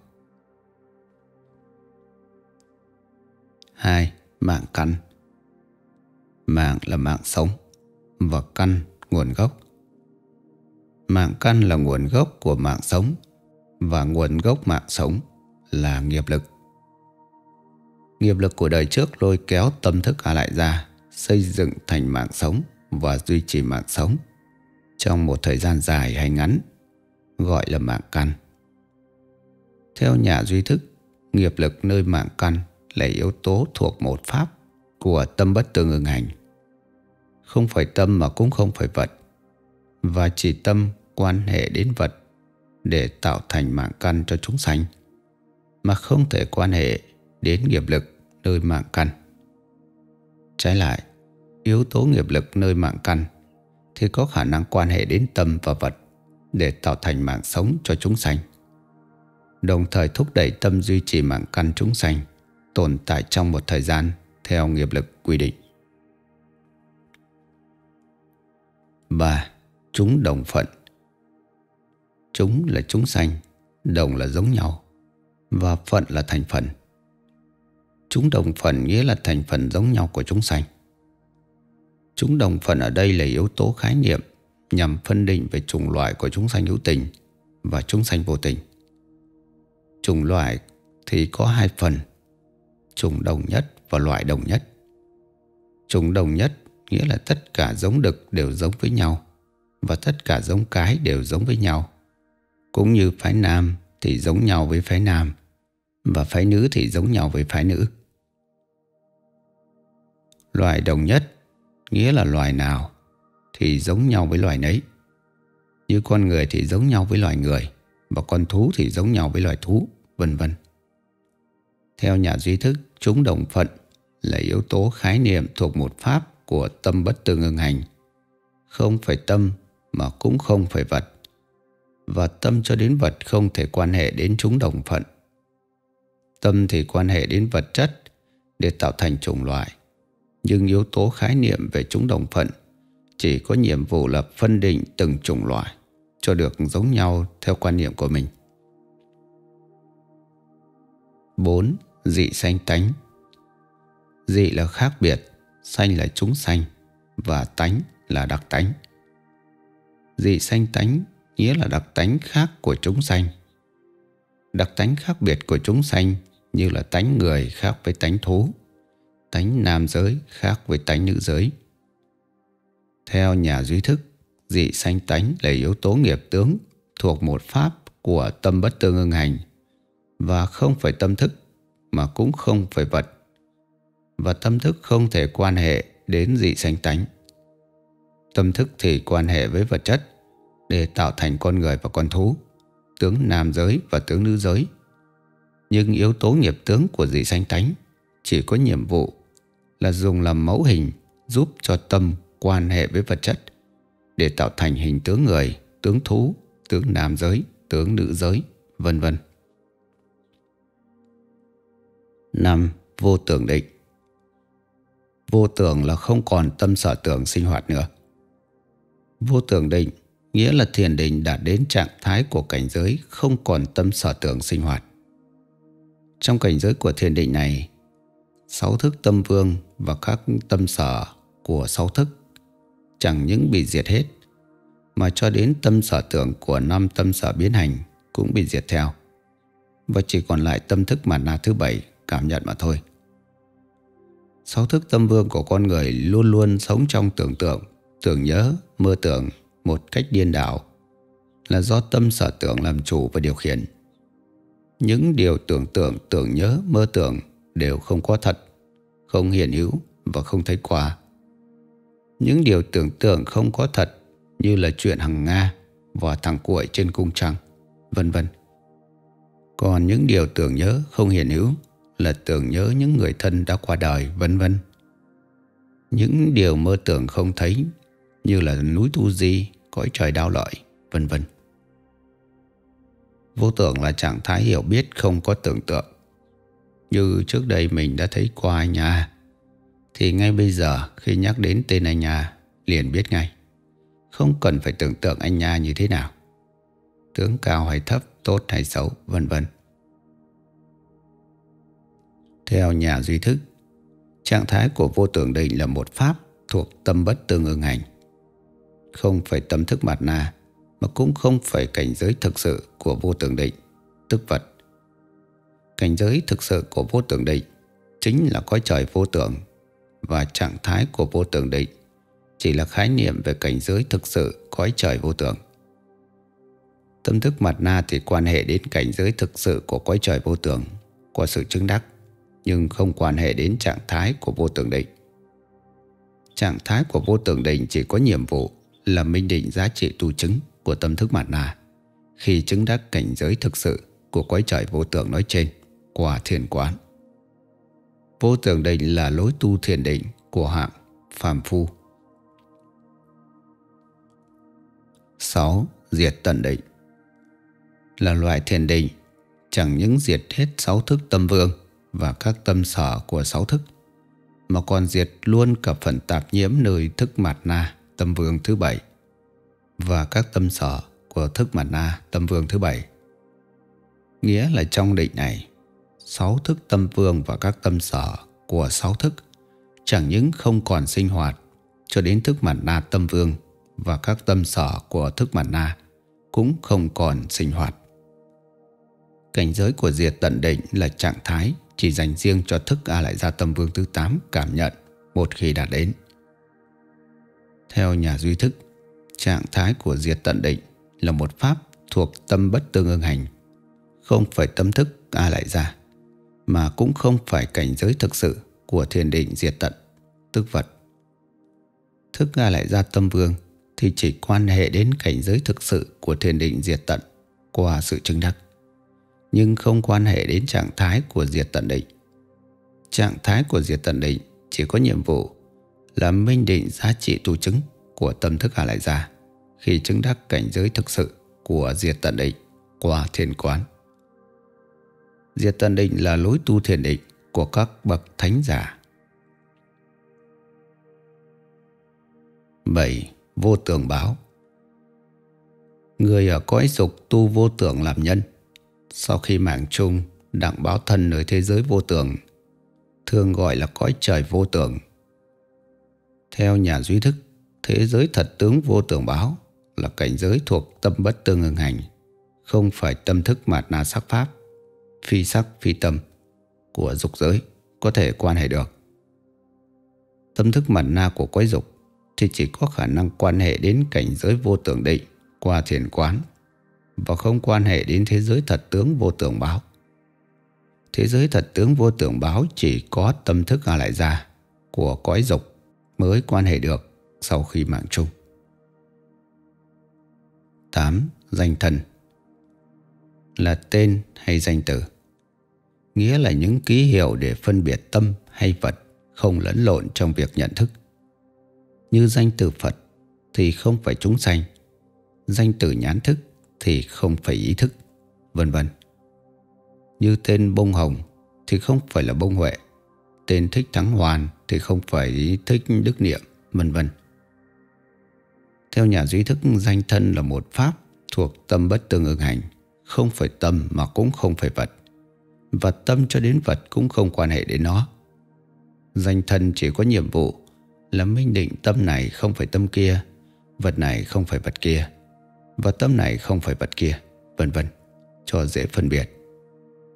Hai. Mạng căn. Mạng là mạng sống, và căn nguồn gốc. Mạng căn là nguồn gốc của mạng sống, và nguồn gốc mạng sống là nghiệp lực. Nghiệp lực của đời trước lôi kéo tâm thức A Lại Gia xây dựng thành mạng sống và duy trì mạng sống trong một thời gian dài hay ngắn, gọi là mạng căn. Theo nhà duy thức, nghiệp lực nơi mạng căn là yếu tố thuộc một pháp của tâm bất tương ưng hành, không phải tâm mà cũng không phải vật, và chỉ tâm quan hệ đến vật để tạo thành mạng căn cho chúng sanh, mà không thể quan hệ đến nghiệp lực nơi mạng căn. Trái lại, yếu tố nghiệp lực nơi mạng căn thì có khả năng quan hệ đến tâm và vật để tạo thành mạng sống cho chúng sanh, đồng thời thúc đẩy tâm duy trì mạng căn chúng sanh tồn tại trong một thời gian theo nghiệp lực quy định. Ba. Chúng đồng phận. Chúng là chúng sanh, đồng là giống nhau, và phận là thành phần. Chúng đồng phận nghĩa là thành phần giống nhau của chúng sanh. Chúng đồng phận ở đây là yếu tố khái niệm nhằm phân định về chủng loại của chúng sanh hữu tình và chúng sanh vô tình. Chủng loại thì có hai phần: chủng đồng nhất và loại đồng nhất. Chủng đồng nhất nghĩa là tất cả giống đực đều giống với nhau, và tất cả giống cái đều giống với nhau, cũng như phái nam thì giống nhau với phái nam, và phái nữ thì giống nhau với phái nữ. Loài đồng nhất nghĩa là loài nào thì giống nhau với loài nấy, như con người thì giống nhau với loài người, và con thú thì giống nhau với loài thú, vân vân. Theo nhà duy thức, chúng đồng phận là yếu tố khái niệm thuộc một pháp của tâm bất tương ưng hành, không phải tâm mà cũng không phải vật, và tâm cho đến vật không thể quan hệ đến chúng đồng phận. Tâm thì quan hệ đến vật chất để tạo thành chủng loại, nhưng yếu tố khái niệm về chúng đồng phận chỉ có nhiệm vụ là phân định từng chủng loại cho được giống nhau theo quan niệm của mình. Bốn. Dị sanh tánh. Dị là khác biệt, sanh là chúng sanh, và tánh là đặc tánh. Dị sanh tánh nghĩa là đặc tánh khác của chúng sanh. Đặc tánh khác biệt của chúng sanh như là tánh người khác với tánh thú, tánh nam giới khác với tánh nữ giới. Theo nhà duy thức, dị sanh tánh là yếu tố nghiệp tướng thuộc một pháp của tâm bất tương ưng hành, và không phải tâm thức mà cũng không phải vật, và tâm thức không thể quan hệ đến dị sanh tánh. Tâm thức thì quan hệ với vật chất để tạo thành con người và con thú, tướng nam giới và tướng nữ giới. Nhưng yếu tố nghiệp tướng của dị sanh tánh chỉ có nhiệm vụ là dùng làm mẫu hình giúp cho tâm quan hệ với vật chất để tạo thành hình tướng người, tướng thú, tướng nam giới, tướng nữ giới, vân vân. Năm. Vô tưởng định. Vô tưởng là không còn tâm sở tưởng sinh hoạt nữa. Vô tưởng định nghĩa là thiền định đạt đến trạng thái của cảnh giới không còn tâm sở tưởng sinh hoạt. Trong cảnh giới của thiền định này, sáu thức tâm vương và các tâm sở của sáu thức chẳng những bị diệt hết, mà cho đến tâm sở tưởng của năm tâm sở biến hành cũng bị diệt theo. và chỉ còn lại tâm thức mạt na thứ bảy cảm nhận mà thôi. Sáu thức tâm vương của con người luôn luôn sống trong tưởng tượng, tưởng nhớ, mơ tưởng một cách điên đảo, là do tâm sở tưởng làm chủ và điều khiển. Những điều tưởng tượng, tưởng nhớ, mơ tưởng đều không có thật, không hiện hữu và không thấy qua. Những điều tưởng tượng không có thật như là chuyện hằng Nga và thằng cuội trên cung trăng, vân vân. Còn những điều tưởng nhớ không hiện hữu là tưởng nhớ những người thân đã qua đời, vân vân. Những điều mơ tưởng không thấy như là núi Tu Di, cõi trời Đao Lợi, vân vân. Vô tưởng là trạng thái hiểu biết không có tưởng tượng. Như trước đây mình đã thấy qua anh A, thì ngay bây giờ khi nhắc đến tên anh A liền biết ngay, không cần phải tưởng tượng anh A như thế nào, tướng cao hay thấp, tốt hay xấu, vân vân. Theo nhà duy thức, trạng thái của vô tưởng định là một pháp thuộc tâm bất tương ưng hành, không phải tâm thức mạt na, mà cũng không phải cảnh giới thực sự của vô tưởng định, tức vật. Cảnh giới thực sự của vô tưởng định chính là cõi trời vô tưởng, và trạng thái của vô tưởng định chỉ là khái niệm về cảnh giới thực sự cõi trời vô tưởng. Tâm thức mạt na thì quan hệ đến cảnh giới thực sự của cõi trời vô tưởng qua sự chứng đắc, nhưng không quan hệ đến trạng thái của vô tưởng định. Trạng thái của vô tưởng định chỉ có nhiệm vụ là minh định giá trị tu chứng của tâm thức mạt na khi chứng đắc cảnh giới thực sự của cõi trời vô tưởng nói trên qua thiền quán. Vô tưởng định là lối tu thiền định của hạng phàm phu. Sáu. Diệt tận định là loại thiền định chẳng những diệt hết sáu thức tâm vương và các tâm sở của sáu thức, mà còn diệt luôn cả phần tạp nhiễm nơi thức mạt na tâm vương thứ bảy và các tâm sở của thức mạt na tâm vương thứ bảy. Nghĩa là trong định này, sáu thức tâm vương và các tâm sở của sáu thức chẳng những không còn sinh hoạt cho đến thức mạt na tâm vương, và các tâm sở của thức mạt na cũng không còn sinh hoạt. Cảnh giới của diệt tận định là trạng thái chỉ dành riêng cho thức A Lại Gia tâm vương thứ tám cảm nhận một khi đạt đến. Theo nhà duy thức, trạng thái của diệt tận định là một pháp thuộc tâm bất tương ưng hành, không phải tâm thức A Lại Gia, mà cũng không phải cảnh giới thực sự của thiền định diệt tận, tức vật. Thức A Lại Gia tâm vương thì chỉ quan hệ đến cảnh giới thực sự của thiền định diệt tận qua sự chứng đắc, nhưng không quan hệ đến trạng thái của diệt tận định. Trạng thái của diệt tận định chỉ có nhiệm vụ là minh định giá trị tu chứng của tâm thức A Lại Gia khi chứng đắc cảnh giới thực sự của diệt tận định qua thiền quán. Diệt tận định là lối tu thiền định của các bậc thánh giả. Bảy. Vô tưởng báo. Người ở cõi dục tu vô tưởng làm nhân, sau khi mạng chung đặng báo thân ở thế giới vô tưởng, thường gọi là cõi trời vô tưởng. Theo nhà duy thức, thế giới thật tướng vô tưởng báo là cảnh giới thuộc tâm bất tương ưng hành, không phải tâm thức mạt na sắc pháp, phi sắc phi tâm của dục giới có thể quan hệ được. Tâm thức mạt na của cõi dục thì chỉ có khả năng quan hệ đến cảnh giới vô tưởng định qua thiền quán, và không quan hệ đến thế giới thật tướng vô tưởng báo. Thế giới thật tướng vô tưởng báo chỉ có tâm thức A Lại Gia của cõi dục mới quan hệ được sau khi mạng chung. Tám. Danh thân là tên hay danh từ, nghĩa là những ký hiệu để phân biệt tâm hay vật không lẫn lộn trong việc nhận thức. Như danh từ Phật thì không phải chúng sanh, danh từ nhãn thức thì không phải ý thức, vân vân. Như tên Bông Hồng thì không phải là Bông Huệ, tên Thích Thắng Hoàn thì không phải Thích Đức Niệm, vân vân. Theo nhà duy thức, danh thân là một pháp thuộc tâm bất tương ưng hành, không phải tâm mà cũng không phải vật, và tâm cho đến vật cũng không quan hệ đến nó. Danh thân chỉ có nhiệm vụ là minh định tâm này không phải tâm kia, vật này không phải vật kia, và tâm này không phải vật kia, vân vân, cho dễ phân biệt.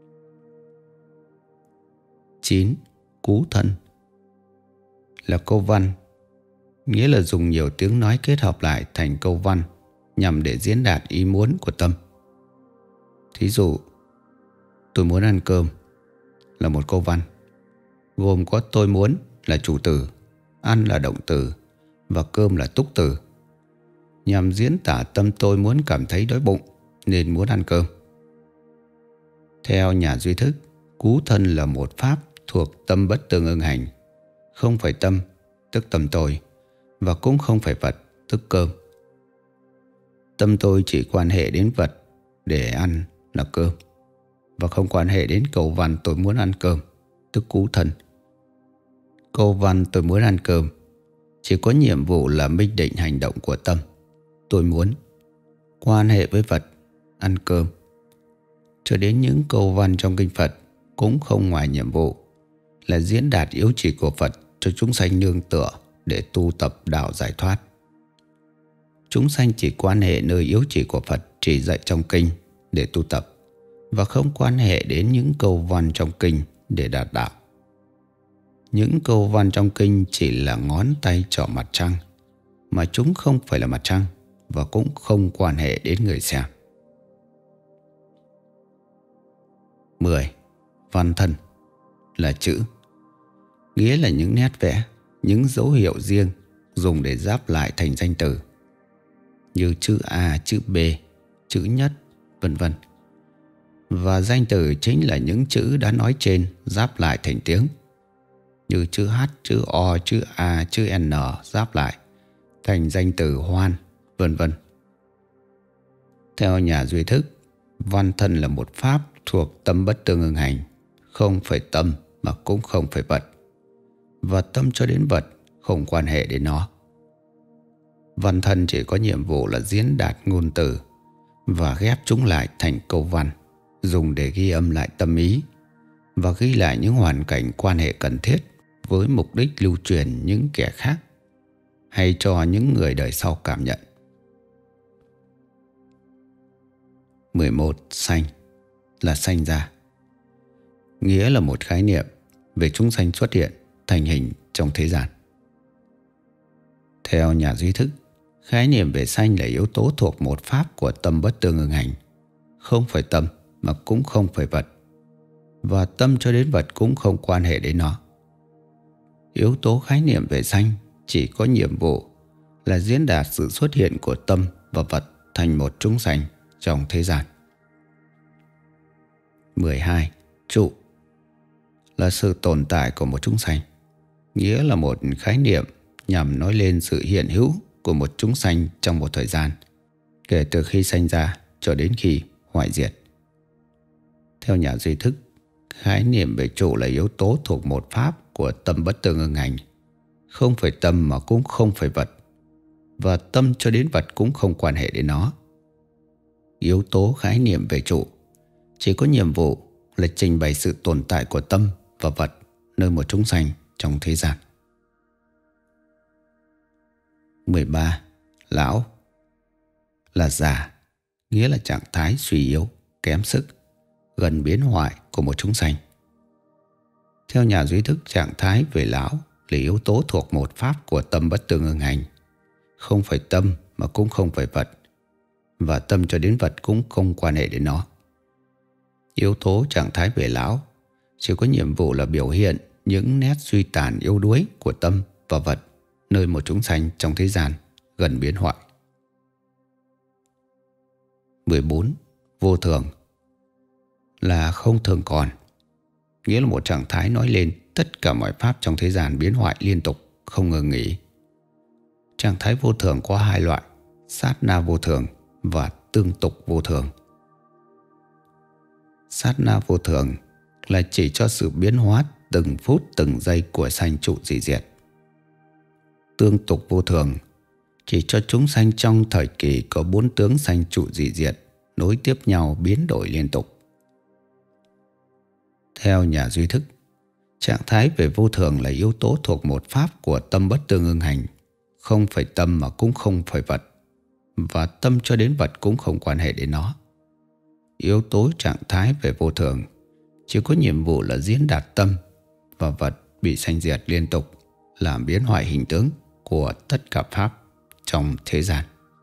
chín. Cú thân là câu văn, nghĩa là dùng nhiều tiếng nói kết hợp lại thành câu văn nhằm để diễn đạt ý muốn của tâm. Thí dụ, tôi muốn ăn cơm là một câu văn, gồm có tôi muốn là chủ từ, ăn là động từ và cơm là túc từ, nhằm diễn tả tâm tôi muốn cảm thấy đói bụng nên muốn ăn cơm. Theo nhà duy thức, cú thân là một pháp thuộc tâm bất tương ưng hành, không phải tâm tức tâm tôi, và cũng không phải vật tức cơm. Tâm tôi chỉ quan hệ đến vật để ăn là cơm, và không quan hệ đến câu văn tôi muốn ăn cơm tức cú thân. Câu văn tôi muốn ăn cơm chỉ có nhiệm vụ là minh định hành động của tâm tôi muốn quan hệ với vật ăn cơm. Cho đến những câu văn trong kinh Phật cũng không ngoài nhiệm vụ là diễn đạt yếu chỉ của Phật cho chúng sanh nương tựa để tu tập đạo giải thoát. Chúng sanh chỉ quan hệ nơi yếu chỉ của Phật chỉ dạy trong kinh để tu tập, và không quan hệ đến những câu văn trong kinh để đạt đạo. Những câu văn trong kinh chỉ là ngón tay trỏ mặt trăng, mà chúng không phải là mặt trăng và cũng không quan hệ đến người xem. Mười. Văn thân là chữ, nghĩa là những nét vẽ, những dấu hiệu riêng dùng để giáp lại thành danh từ, như chữ A, chữ B, chữ nhất, vân vân. Và danh từ chính là những chữ đã nói trên giáp lại thành tiếng, như chữ H, chữ O, chữ A, chữ N giáp lại thành danh từ hoan, vân vân. Theo nhà duy thức, văn thân là một pháp thuộc tâm bất tương ưng hành, không phải tâm mà cũng không phải vật, và tâm cho đến vật không quan hệ đến nó. Văn thân chỉ có nhiệm vụ là diễn đạt ngôn từ và ghép chúng lại thành câu văn, dùng để ghi âm lại tâm ý và ghi lại những hoàn cảnh quan hệ cần thiết với mục đích lưu truyền những kẻ khác hay cho những người đời sau cảm nhận. Mười một. Sanh là sanh ra, nghĩa là một khái niệm về chúng sanh xuất hiện thành hình trong thế gian. Theo nhà duy thức, khái niệm về sanh là yếu tố thuộc một pháp của tâm bất tương ưng hành, không phải tâm mà cũng không phải vật, và tâm cho đến vật cũng không quan hệ đến nó. Yếu tố khái niệm về sanh chỉ có nhiệm vụ là diễn đạt sự xuất hiện của tâm và vật thành một chúng sanh trong thế gian. Mười hai. Trụ là sự tồn tại của một chúng sanh, nghĩa là một khái niệm nhằm nói lên sự hiện hữu của một chúng sanh trong một thời gian, kể từ khi sanh ra cho đến khi hoại diệt. Theo nhà duy thức, khái niệm về trụ là yếu tố thuộc một pháp của tâm bất tương ưng hành, không phải tâm mà cũng không phải vật, và tâm cho đến vật cũng không quan hệ đến nó. Yếu tố khái niệm về trụ chỉ có nhiệm vụ là trình bày sự tồn tại của tâm và vật nơi một chúng sanh trong thế gian. Mười ba. Lão là già, nghĩa là trạng thái suy yếu, kém sức, gần biến hoại của một chúng sanh. Theo nhà duy thức, trạng thái về lão là yếu tố thuộc một pháp của tâm bất tương ưng hành, không phải tâm mà cũng không phải vật, và tâm cho đến vật cũng không quan hệ đến nó. Yếu tố trạng thái về lão chỉ có nhiệm vụ là biểu hiện những nét suy tàn yếu đuối của tâm và vật nơi một chúng sanh trong thế gian gần biến hoại. Mười bốn. Vô thường là không thường còn, nghĩa là một trạng thái nói lên tất cả mọi pháp trong thế gian biến hoại liên tục, không ngừng nghỉ. Trạng thái vô thường có hai loại: sát na vô thường và tương tục vô thường. Sát na vô thường là chỉ cho sự biến hóa từng phút từng giây của sanh trụ dị diệt. Tương tục vô thường chỉ cho chúng sanh trong thời kỳ có bốn tướng sanh trụ dị diệt nối tiếp nhau biến đổi liên tục. Theo nhà duy thức, trạng thái về vô thường là yếu tố thuộc một pháp của tâm bất tương ưng hành, không phải tâm mà cũng không phải vật, và tâm cho đến vật cũng không quan hệ đến nó. Yếu tố trạng thái về vô thường chỉ có nhiệm vụ là diễn đạt tâm và vật bị sanh diệt liên tục, làm biến hoại hình tướng của tất cả pháp trong thế gian.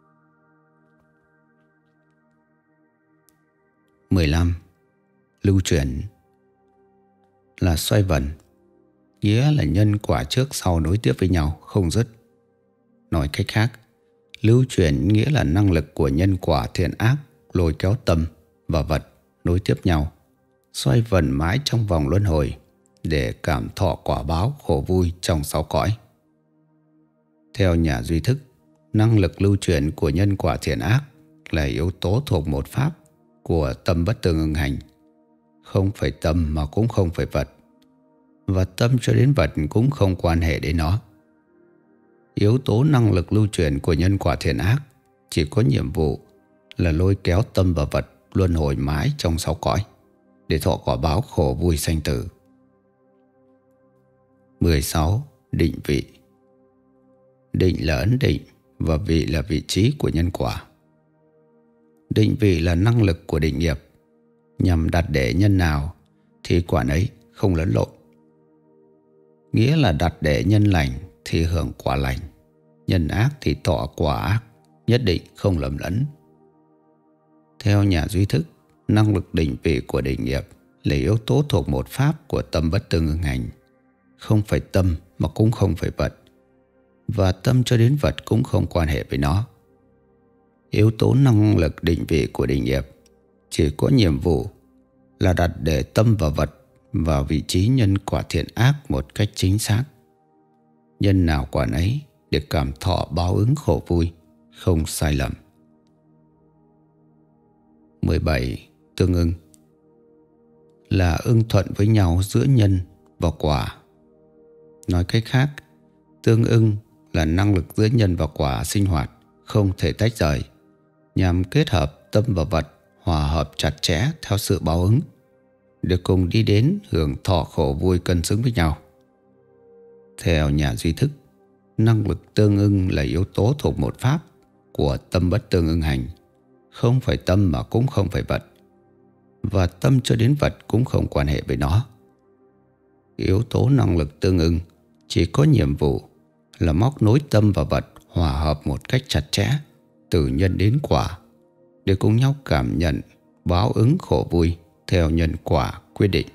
mười lăm. Lưu chuyển là xoay vần, nghĩa là nhân quả trước sau nối tiếp với nhau không dứt. Nói cách khác, lưu chuyển nghĩa là năng lực của nhân quả thiện ác lôi kéo tâm và vật nối tiếp nhau, xoay vần mãi trong vòng luân hồi để cảm thọ quả báo khổ vui trong sáu cõi. Theo nhà duy thức, năng lực lưu chuyển của nhân quả thiện ác là yếu tố thuộc một pháp của tâm bất tương ưng hành, không phải tâm mà cũng không phải vật, và tâm cho đến vật cũng không quan hệ đến nó. Yếu tố năng lực lưu chuyển của nhân quả thiện ác chỉ có nhiệm vụ là lôi kéo tâm và vật luân hồi mãi trong sáu cõi để thọ quả báo khổ vui sanh tử. mười sáu. Định vị. Định là ấn định và vị là vị trí của nhân quả. Định vị là năng lực của định nghiệp, nhằm đặt để nhân nào thì quả ấy không lẫn lộn. Nghĩa là đặt để nhân lành thì hưởng quả lành, nhân ác thì thọ quả ác, nhất định không lầm lẫn. Theo nhà duy thức, năng lực định vị của định nghiệp là yếu tố thuộc một pháp của tâm bất tương ưng hành, không phải tâm mà cũng không phải vật, và tâm cho đến vật cũng không quan hệ với nó. Yếu tố năng lực định vị của định nghiệp chỉ có nhiệm vụ là đặt để tâm và vật vào vị trí nhân quả thiện ác một cách chính xác. Nhân nào quả ấy để cảm thọ báo ứng khổ vui, không sai lầm. mười bảy. Tương ưng là ưng thuận với nhau giữa nhân và quả. Nói cách khác, tương ưng là năng lực giữa nhân và quả sinh hoạt, không thể tách rời, nhằm kết hợp tâm và vật hòa hợp chặt chẽ theo sự báo ứng, để cùng đi đến hưởng thọ khổ vui cân xứng với nhau. Theo nhà duy thức, năng lực tương ưng là yếu tố thuộc một pháp của tâm bất tương ưng hành, không phải tâm mà cũng không phải vật, và tâm cho đến vật cũng không quan hệ với nó. Yếu tố năng lực tương ưng chỉ có nhiệm vụ là móc nối tâm và vật hòa hợp một cách chặt chẽ từ nhân đến quả, để cùng nhau cảm nhận báo ứng khổ vui theo nhân quả quyết định.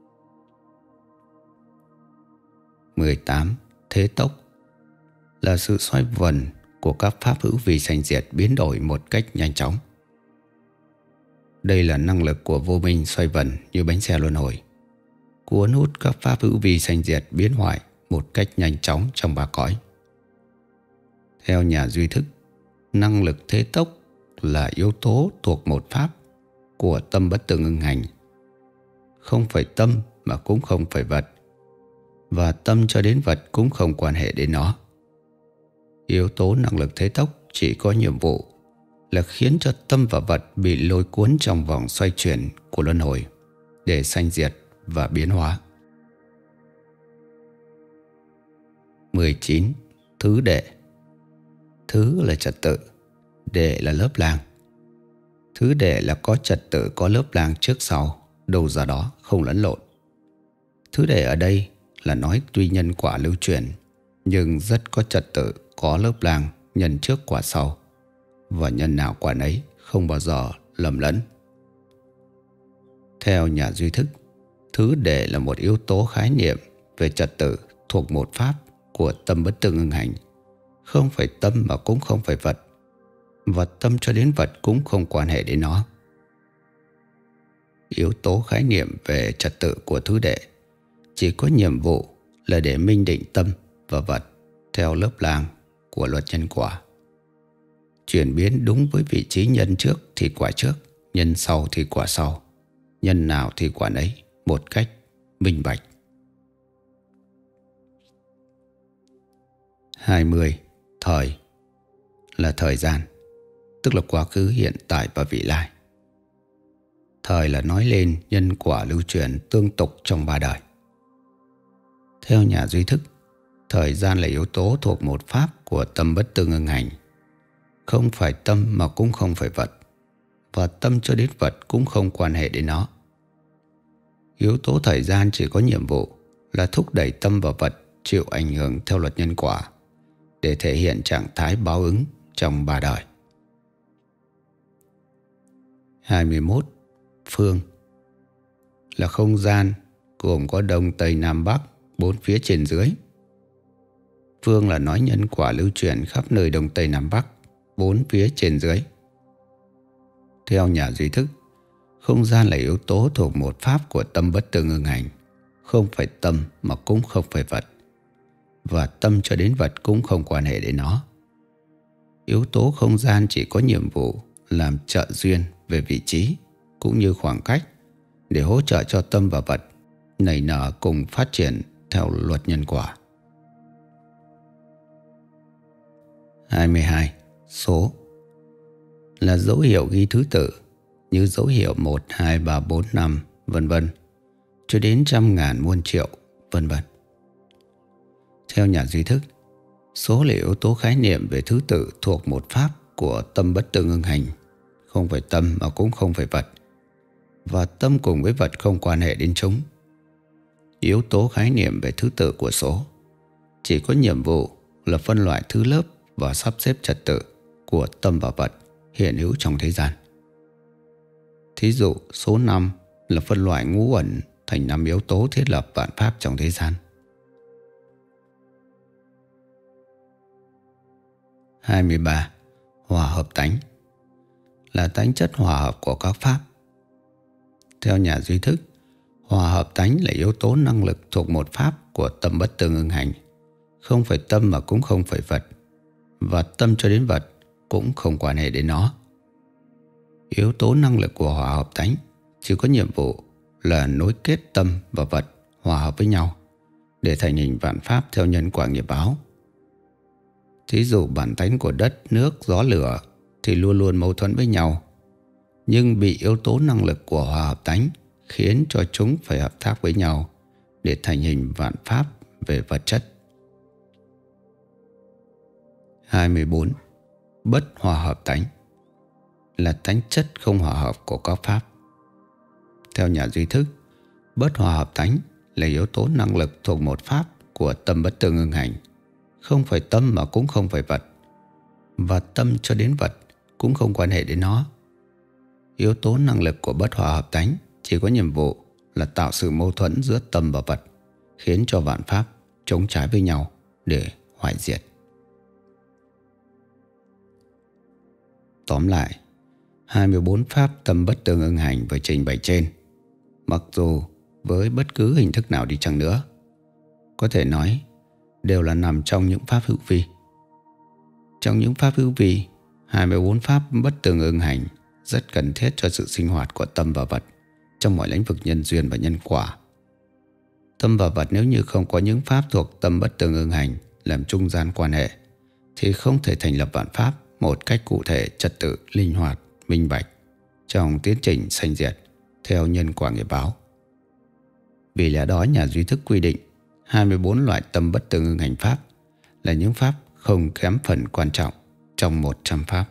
mười tám. Thế tốc là sự xoay vần của các pháp hữu vi sanh diệt biến đổi một cách nhanh chóng. Đây là năng lực của vô minh xoay vần như bánh xe luân hồi, cuốn hút các pháp hữu vi sanh diệt biến hoại một cách nhanh chóng trong ba cõi. Theo nhà duy thức, năng lực thế tốc là yếu tố thuộc một pháp của tâm bất tương ưng hành, không phải tâm mà cũng không phải vật, và tâm cho đến vật cũng không quan hệ đến nó. Yếu tố năng lực thế tốc chỉ có nhiệm vụ là khiến cho tâm và vật bị lôi cuốn trong vòng xoay chuyển của luân hồi để sanh diệt và biến hóa. mười chín. Thứ đệ. Thứ là trật tự, đệ là lớp lang. Thứ đệ là có trật tự, có lớp lang trước sau, đâu ra đó không lẫn lộn. Thứ đệ ở đây là nói tuy nhân quả lưu chuyển, nhưng rất có trật tự, có lớp lang, nhân trước quả sau, và nhân nào quả nấy không bao giờ lầm lẫn. Theo nhà duy thức, thứ đệ là một yếu tố khái niệm về trật tự thuộc một pháp của tâm bất tương ưng hành, không phải tâm mà cũng không phải vật, và tâm cho đến vật cũng không quan hệ đến nó. Yếu tố khái niệm về trật tự của thứ đệ chỉ có nhiệm vụ là để minh định tâm và vật theo lớp lang của luật nhân quả, chuyển biến đúng với vị trí nhân trước thì quả trước, nhân sau thì quả sau, nhân nào thì quả nấy một cách minh bạch. hai mươi. Thời là thời gian, tức là quá khứ, hiện tại và vị lai. Thời là nói lên nhân quả lưu truyền tương tục trong ba đời. Theo nhà duy thức, thời gian là yếu tố thuộc một pháp của tâm bất tương ưng hành, không phải tâm mà cũng không phải vật, và tâm cho đến vật cũng không quan hệ đến nó. Yếu tố thời gian chỉ có nhiệm vụ là thúc đẩy tâm và vật chịu ảnh hưởng theo luật nhân quả để thể hiện trạng thái báo ứng trong ba đời. hai mươi mốt. Phương là không gian gồm có đông, tây, nam, bắc, bốn phía trên dưới. Phương là nói nhân quả lưu truyền khắp nơi đông, tây, nam, bắc, bốn phía trên dưới. Theo nhà duy thức, không gian là yếu tố thuộc một pháp của tâm bất tương ưng hành, không phải tâm mà cũng không phải vật, và tâm cho đến vật cũng không quan hệ đến nó. Yếu tố không gian chỉ có nhiệm vụ làm trợ duyên về vị trí cũng như khoảng cách để hỗ trợ cho tâm và vật nảy nở cùng phát triển theo luật nhân quả. hai mươi hai. Số là dấu hiệu ghi thứ tự như dấu hiệu một, hai, ba, bốn, năm, vân vân cho đến trăm ngàn muôn triệu, vân vân. Theo nhà duy thức, số là yếu tố khái niệm về thứ tự thuộc một pháp của tâm bất tương ưng hành, không phải tâm mà cũng không phải vật, và tâm cùng với vật không quan hệ đến chúng. Yếu tố khái niệm về thứ tự của số chỉ có nhiệm vụ là phân loại thứ lớp và sắp xếp trật tự của tâm và vật hiện hữu trong thế gian. Thí dụ số năm là phân loại ngũ uẩn thành năm yếu tố thiết lập vạn pháp trong thế gian. hai mươi ba. Hòa hợp tánh là tánh chất hòa hợp của các pháp. Theo nhà duy thức, hòa hợp tánh là yếu tố năng lực thuộc một pháp của tâm bất tương ưng hành, không phải tâm mà cũng không phải vật, và tâm cho đến vật cũng không quan hệ đến nó. Yếu tố năng lực của hòa hợp tánh chỉ có nhiệm vụ là nối kết tâm và vật hòa hợp với nhau để thành hình vạn pháp theo nhân quả nghiệp báo. Thí dụ bản tánh của đất, nước, gió, lửa thì luôn luôn mâu thuẫn với nhau, nhưng bị yếu tố năng lực của hòa hợp tánh khiến cho chúng phải hợp tác với nhau để thành hình vạn pháp về vật chất. hai mươi bốn. Bất hòa hợp tánh là tánh chất không hòa hợp của các pháp. Theo nhà duy thức, bất hòa hợp tánh là yếu tố năng lực thuộc một pháp của tâm bất tương ưng hành, không phải tâm mà cũng không phải vật, và tâm cho đến vật cũng không quan hệ đến nó. Yếu tố năng lực của bất hòa hợp tánh chỉ có nhiệm vụ là tạo sự mâu thuẫn giữa tâm và vật, khiến cho vạn pháp chống trái với nhau để hoại diệt. Tóm lại, hai mươi bốn pháp tâm bất tương ưng hành vừa trình bày trên, mặc dù với bất cứ hình thức nào đi chăng nữa, có thể nói đều là nằm trong những pháp hữu vi. Trong những pháp hữu vi, hai mươi bốn pháp bất tương ưng hành rất cần thiết cho sự sinh hoạt của tâm và vật trong mọi lĩnh vực nhân duyên và nhân quả. Tâm và vật nếu như không có những pháp thuộc tâm bất tương ưng hành làm trung gian quan hệ thì không thể thành lập vạn pháp một cách cụ thể, trật tự, linh hoạt, minh bạch trong tiến trình sanh diệt theo nhân quả nghiệp báo. Vì lẽ đó nhà duy thức quy định hai mươi bốn loại tâm bất tương ưng hành pháp là những pháp không kém phần quan trọng trong một trăm pháp.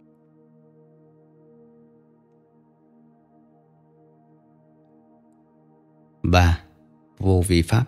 ba. Vô vi pháp.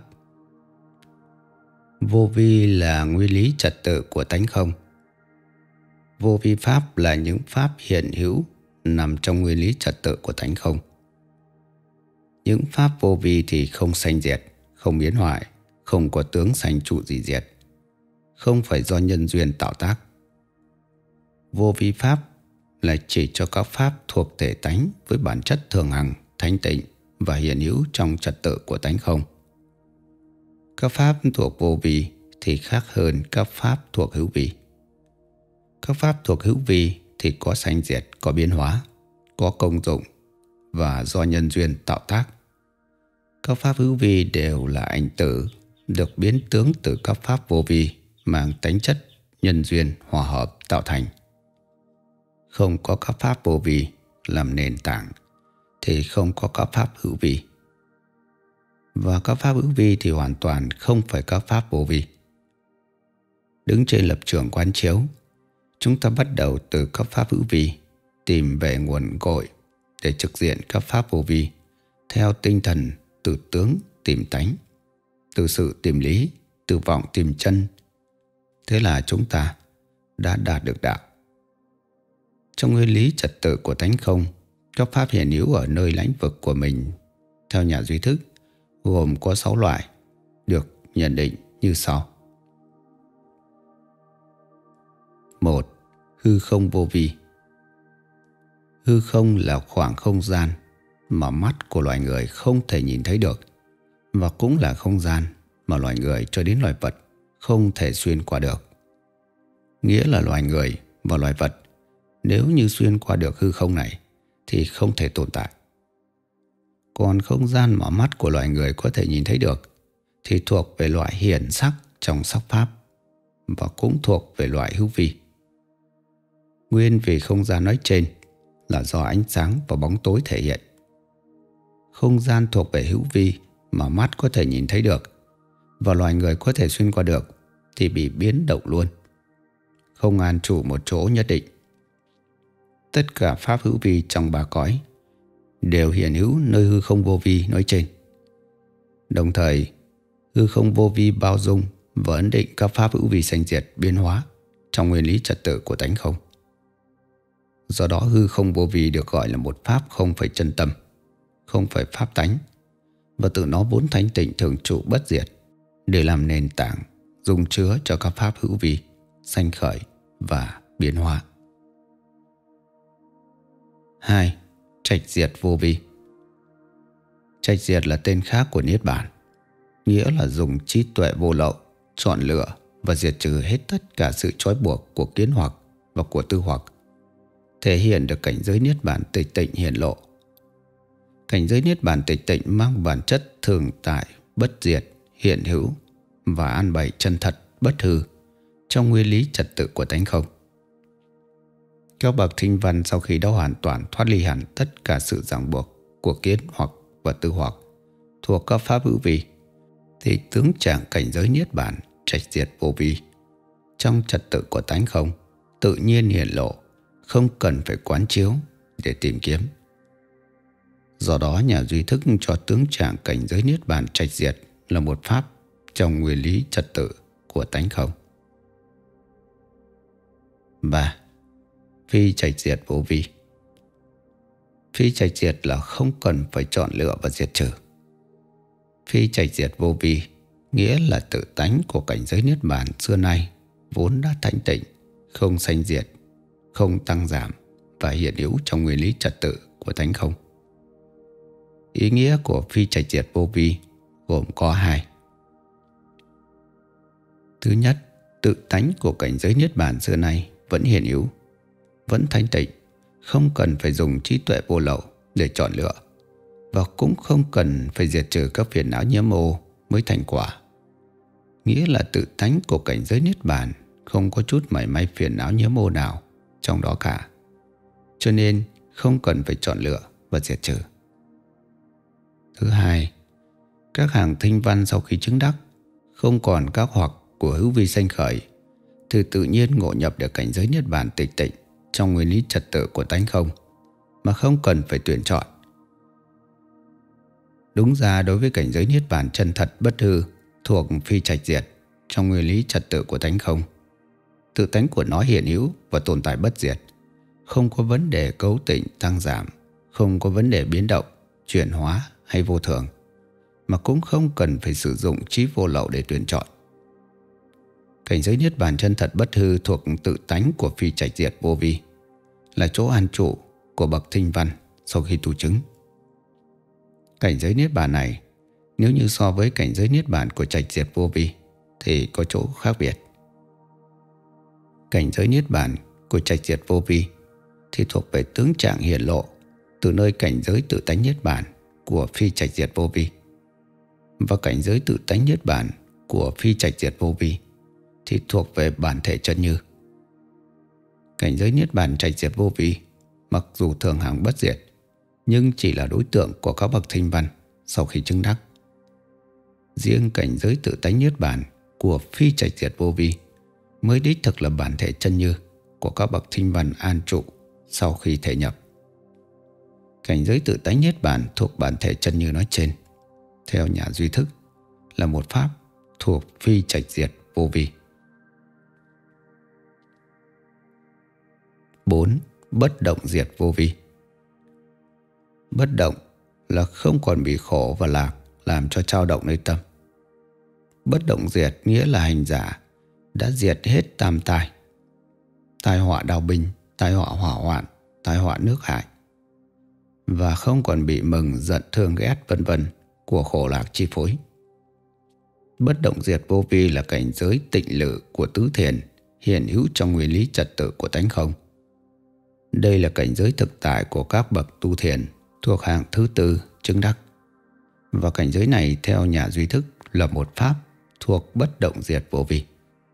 Vô vi là nguyên lý trật tự của tánh không. Vô vi pháp là những pháp hiện hữu nằm trong nguyên lý trật tự của tánh không. Những pháp vô vi thì không sanh diệt, không biến hoại, không có tướng sanh trụ dị diệt, không phải do nhân duyên tạo tác. Vô vi pháp là chỉ cho các pháp thuộc thể tánh với bản chất thường hằng, thanh tịnh và hiện hữu trong trật tự của tánh không. Các pháp thuộc vô vi thì khác hơn các pháp thuộc hữu vi. Các pháp thuộc hữu vi thì có sanh diệt, có biến hóa, có công dụng và do nhân duyên tạo tác. Các pháp hữu vi đều là ảnh tử được biến tướng từ các pháp vô vi mang tánh chất nhân duyên hòa hợp tạo thành. Không có các pháp vô vi làm nền tảng thì không có các pháp hữu vi. Và các pháp hữu vi thì hoàn toàn không phải các pháp vô vi. Đứng trên lập trường quán chiếu, chúng ta bắt đầu từ các pháp hữu vi, tìm về nguồn cội để trực diện các pháp vô vi theo tinh thần từ tướng tìm tánh. từ sự tìm lý, từ vọng tìm chân. Thế là chúng ta đã đạt được đạo. Trong nguyên lý trật tự của tánh không, các pháp hiện hữu ở nơi lãnh vực của mình theo nhà duy thức gồm có sáu loại, được nhận định như sau. Một. Hư không vô vi. Hư không là khoảng không gian mà mắt của loài người không thể nhìn thấy được, và cũng là không gian mà loài người cho đến loài vật không thể xuyên qua được. Nghĩa là loài người và loài vật nếu như xuyên qua được hư không này thì không thể tồn tại. Còn không gian mà mắt của loài người có thể nhìn thấy được thì thuộc về loại hiển sắc trong sắc pháp, và cũng thuộc về loại hữu vi. Nguyên vì không gian nói trên là do ánh sáng và bóng tối thể hiện. Không gian thuộc về hữu vi mà mắt có thể nhìn thấy được và loài người có thể xuyên qua được thì bị biến động luôn, không an trụ một chỗ nhất định. Tất cả pháp hữu vi trong ba cõi đều hiện hữu nơi hư không vô vi nói trên. Đồng thời, hư không vô vi bao dung và ấn định các pháp hữu vi sanh diệt biến hóa trong nguyên lý trật tự của tánh không. Do đó hư không vô vi được gọi là một pháp không phải chân tâm, không phải pháp tánh, và tự nó vốn thánh tịnh thường trụ bất diệt để làm nền tảng dung chứa cho các pháp hữu vi sanh khởi và biến hóa. Hai. Trạch diệt vô vi. Trạch diệt là tên khác của Niết Bàn, nghĩa là dùng trí tuệ vô lậu chọn lựa và diệt trừ hết tất cả sự trói buộc của kiến hoặc và của tư hoặc, thể hiện được cảnh giới Niết Bàn tịch tịnh hiện lộ. Cảnh giới Niết Bàn tịch tịnh mang bản chất thường tại, bất diệt, hiện hữu và an bày chân thật, bất hư trong nguyên lý trật tự của tánh không. Các bậc thinh văn sau khi đã hoàn toàn thoát ly hẳn tất cả sự ràng buộc của kiến hoặc và tư hoặc thuộc các pháp hữu vi thì tướng trạng cảnh giới Niết Bàn trạch diệt vô vi trong trật tự của tánh không tự nhiên hiện lộ, không cần phải quán chiếu để tìm kiếm. Do đó nhà duy thức cho tướng trạng cảnh giới Niết Bàn trạch diệt là một pháp trong nguyên lý trật tự của tánh không. Ba. Phi trạch diệt vô vi. Phi trạch diệt là không cần phải chọn lựa và diệt trừ. Phi trạch diệt vô vi nghĩa là tự tánh của cảnh giới Niết Bàn xưa nay vốn đã thanh tịnh, không sanh diệt, không tăng giảm và hiện hữu trong nguyên lý trật tự của tánh không. Ý nghĩa của phi trạch diệt vô vi gồm có hai. Thứ nhất, tự tánh của cảnh giới Niết Bàn xưa nay vẫn hiện hữu, vẫn thanh tịnh, không cần phải dùng trí tuệ vô lậu để chọn lựa, và cũng không cần phải diệt trừ các phiền não nhiễm ô mới thành quả. Nghĩa là tự tánh của cảnh giới Niết Bàn không có chút mảy may phiền não nhiễm ô nào trong đó cả, cho nên không cần phải chọn lựa và diệt trừ. Thứ hai, các hàng thinh văn sau khi chứng đắc không còn các hoặc của hữu vi sanh khởi thì tự nhiên ngộ nhập được cảnh giới Niết Bàn tịch tịnh trong nguyên lý trật tự của tánh không mà không cần phải tuyển chọn. Đúng ra đối với cảnh giới Niết Bàn chân thật bất hư thuộc phi trạch diệt trong nguyên lý trật tự của tánh không, tự tánh của nó hiện hữu và tồn tại bất diệt, không có vấn đề cấu tịnh tăng giảm, không có vấn đề biến động, chuyển hóa hay vô thường, mà cũng không cần phải sử dụng trí vô lậu để tuyển chọn. Cảnh giới Niết Bàn chân thật bất hư thuộc tự tánh của phi trạch diệt vô vi là chỗ an trụ của bậc thinh văn sau khi tu chứng. Cảnh giới Niết Bàn này nếu như so với cảnh giới Niết Bàn của trạch diệt vô vi thì có chỗ khác biệt. Cảnh giới Niết Bàn của trạch diệt vô vi thì thuộc về tướng trạng hiện lộ từ nơi cảnh giới tự tánh Niết Bàn của phi trạch diệt vô vi, và cảnh giới tự tánh Niết Bàn của phi trạch diệt vô vi thì thuộc về bản thể chân như. Cảnh giới Niết Bàn trạch diệt vô vi mặc dù thường hằng bất diệt nhưng chỉ là đối tượng của các bậc thinh văn sau khi chứng đắc. Riêng cảnh giới tự tánh Niết Bàn của phi trạch diệt vô vi mới đích thực là bản thể chân như của các bậc thinh văn an trụ sau khi thể nhập. Cảnh giới tự tánh Niết Bàn thuộc bản thể chân như nói trên theo nhà duy thức là một pháp thuộc phi trạch diệt vô vi. Bốn. Bất động diệt vô vi. Bất động là không còn bị khổ và lạc làm cho trao động nơi tâm. Bất động diệt nghĩa là hành giả đã diệt hết tam tai: tai họa đao binh, tai họa hỏa hoạn, tai họa nước hại, và không còn bị mừng giận thương ghét vân vân của khổ lạc chi phối. Bất động diệt vô vi là cảnh giới tịnh lự của tứ thiền hiện hữu trong nguyên lý trật tự của tánh không. Đây là cảnh giới thực tại của các bậc tu thiền thuộc hạng thứ tư chứng đắc, và cảnh giới này theo nhà duy thức là một pháp thuộc bất động diệt vô vi.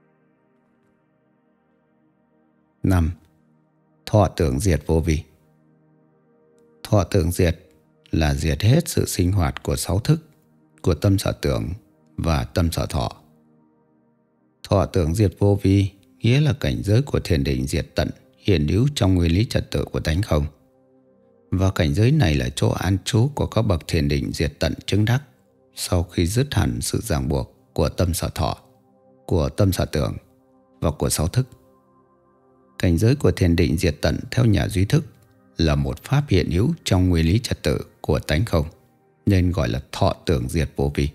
Năm. Thọ tưởng diệt vô vi. Thọ tưởng diệt là diệt hết sự sinh hoạt của sáu thức, của tâm sở tưởng và tâm sở thọ. Thọ tưởng diệt vô vi nghĩa là cảnh giới của thiền định diệt tận hiện hữu trong nguyên lý trật tự của tánh không. Và cảnh giới này là chỗ an trú của các bậc thiền định diệt tận chứng đắc sau khi dứt hẳn sự ràng buộc của tâm sở thọ, của tâm sở tưởng và của sáu thức. Cảnh giới của thiền định diệt tận theo nhà duy thức là một pháp hiện hữu trong nguyên lý trật tự của tánh không, nên gọi là thọ tưởng diệt vô vi.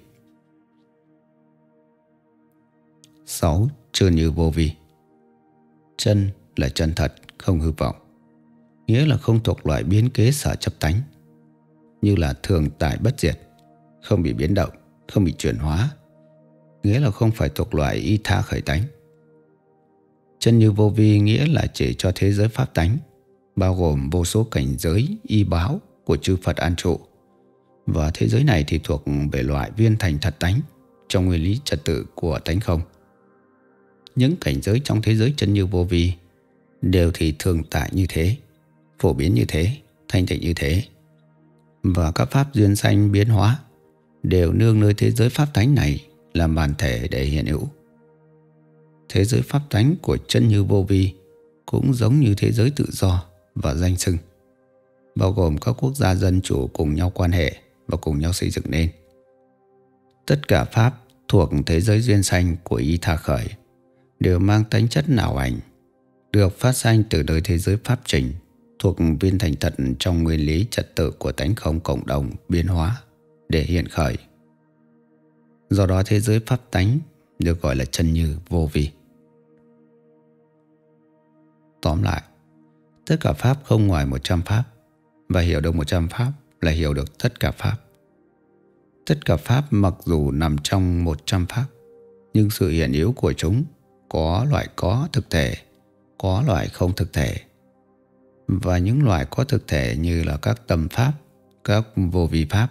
Sáu. Chân như vô vi. Chân là chân thật, không hư vọng, nghĩa là không thuộc loại biến kế sở chấp tánh, như là thường tại bất diệt, không bị biến động, không bị chuyển hóa, nghĩa là không phải thuộc loại y tha khởi tánh. Chân như vô vi nghĩa là chỉ cho thế giới pháp tánh, bao gồm vô số cảnh giới y báo của chư Phật an trụ, và thế giới này thì thuộc về loại viên thành thật tánh trong nguyên lý trật tự của tánh không. Những cảnh giới trong thế giới chân như vô vi đều thì thường tại như thế, phổ biến như thế, thanh tịnh như thế, và các pháp duyên sanh biến hóa đều nương nơi thế giới pháp tánh này làm bản thể để hiện hữu. Thế giới pháp tánh của chân như vô vi cũng giống như thế giới tự do và danh xưng, bao gồm các quốc gia dân chủ cùng nhau quan hệ và cùng nhau xây dựng nên. Tất cả pháp thuộc thế giới duyên sanh của y tha khởi đều mang tánh chất ảo ảnh, được phát sanh từ nơi thế giới pháp trình thuộc viên thành thật trong nguyên lý trật tự của tánh không cộng đồng biến hóa để hiện khởi. Do đó thế giới pháp tánh được gọi là chân như vô vi. Tóm lại, tất cả pháp không ngoài một trăm pháp, và hiểu được một trăm pháp là hiểu được tất cả pháp. Tất cả pháp mặc dù nằm trong một trăm pháp, nhưng sự hiện hữu của chúng có loại có thực thể, có loại không thực thể. Và những loại có thực thể như là các tâm pháp, các vô vi pháp.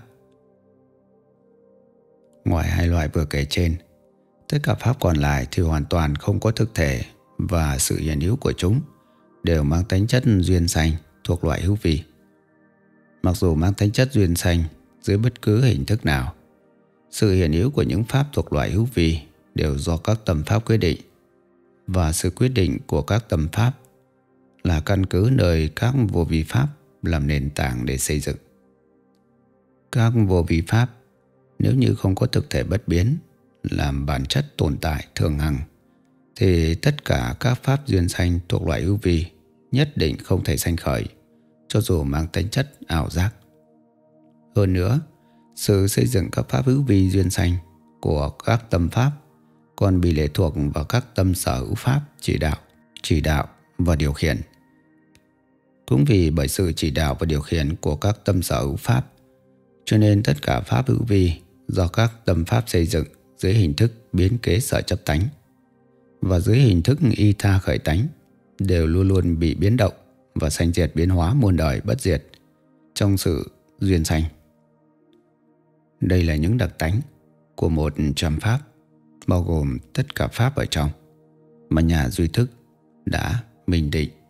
Ngoài hai loại vừa kể trên, tất cả pháp còn lại thì hoàn toàn không có thực thể, và sự hiện hữu của chúng đều mang tính chất duyên sanh thuộc loại hữu vi. Mặc dù mang tính chất duyên sanh dưới bất cứ hình thức nào, sự hiện hữu của những pháp thuộc loại hữu vi đều do các tâm pháp quyết định, và sự quyết định của các tâm pháp là căn cứ nơi các vô vi pháp làm nền tảng để xây dựng. Các vô vi pháp nếu như không có thực thể bất biến làm bản chất tồn tại thường hằng, thì tất cả các pháp duyên sanh thuộc loại hữu vi nhất định không thể sanh khởi, cho dù mang tính chất ảo giác. Hơn nữa, sự xây dựng các pháp hữu vi duyên sanh của các tâm pháp còn bị lệ thuộc vào các tâm sở hữu pháp chỉ đạo, chỉ đạo và điều khiển. Cũng vì bởi sự chỉ đạo và điều khiển của các tâm sở hữu pháp, cho nên tất cả pháp hữu vi do các tâm pháp xây dựng dưới hình thức biến kế sở chấp tánh và dưới hình thức y tha khởi tánh đều luôn luôn bị biến động và sanh diệt biến hóa muôn đời bất diệt trong sự duyên sanh. Đây là những đặc tánh của một trăm pháp, bao gồm tất cả pháp ở trong, mà nhà duy thức đã minh định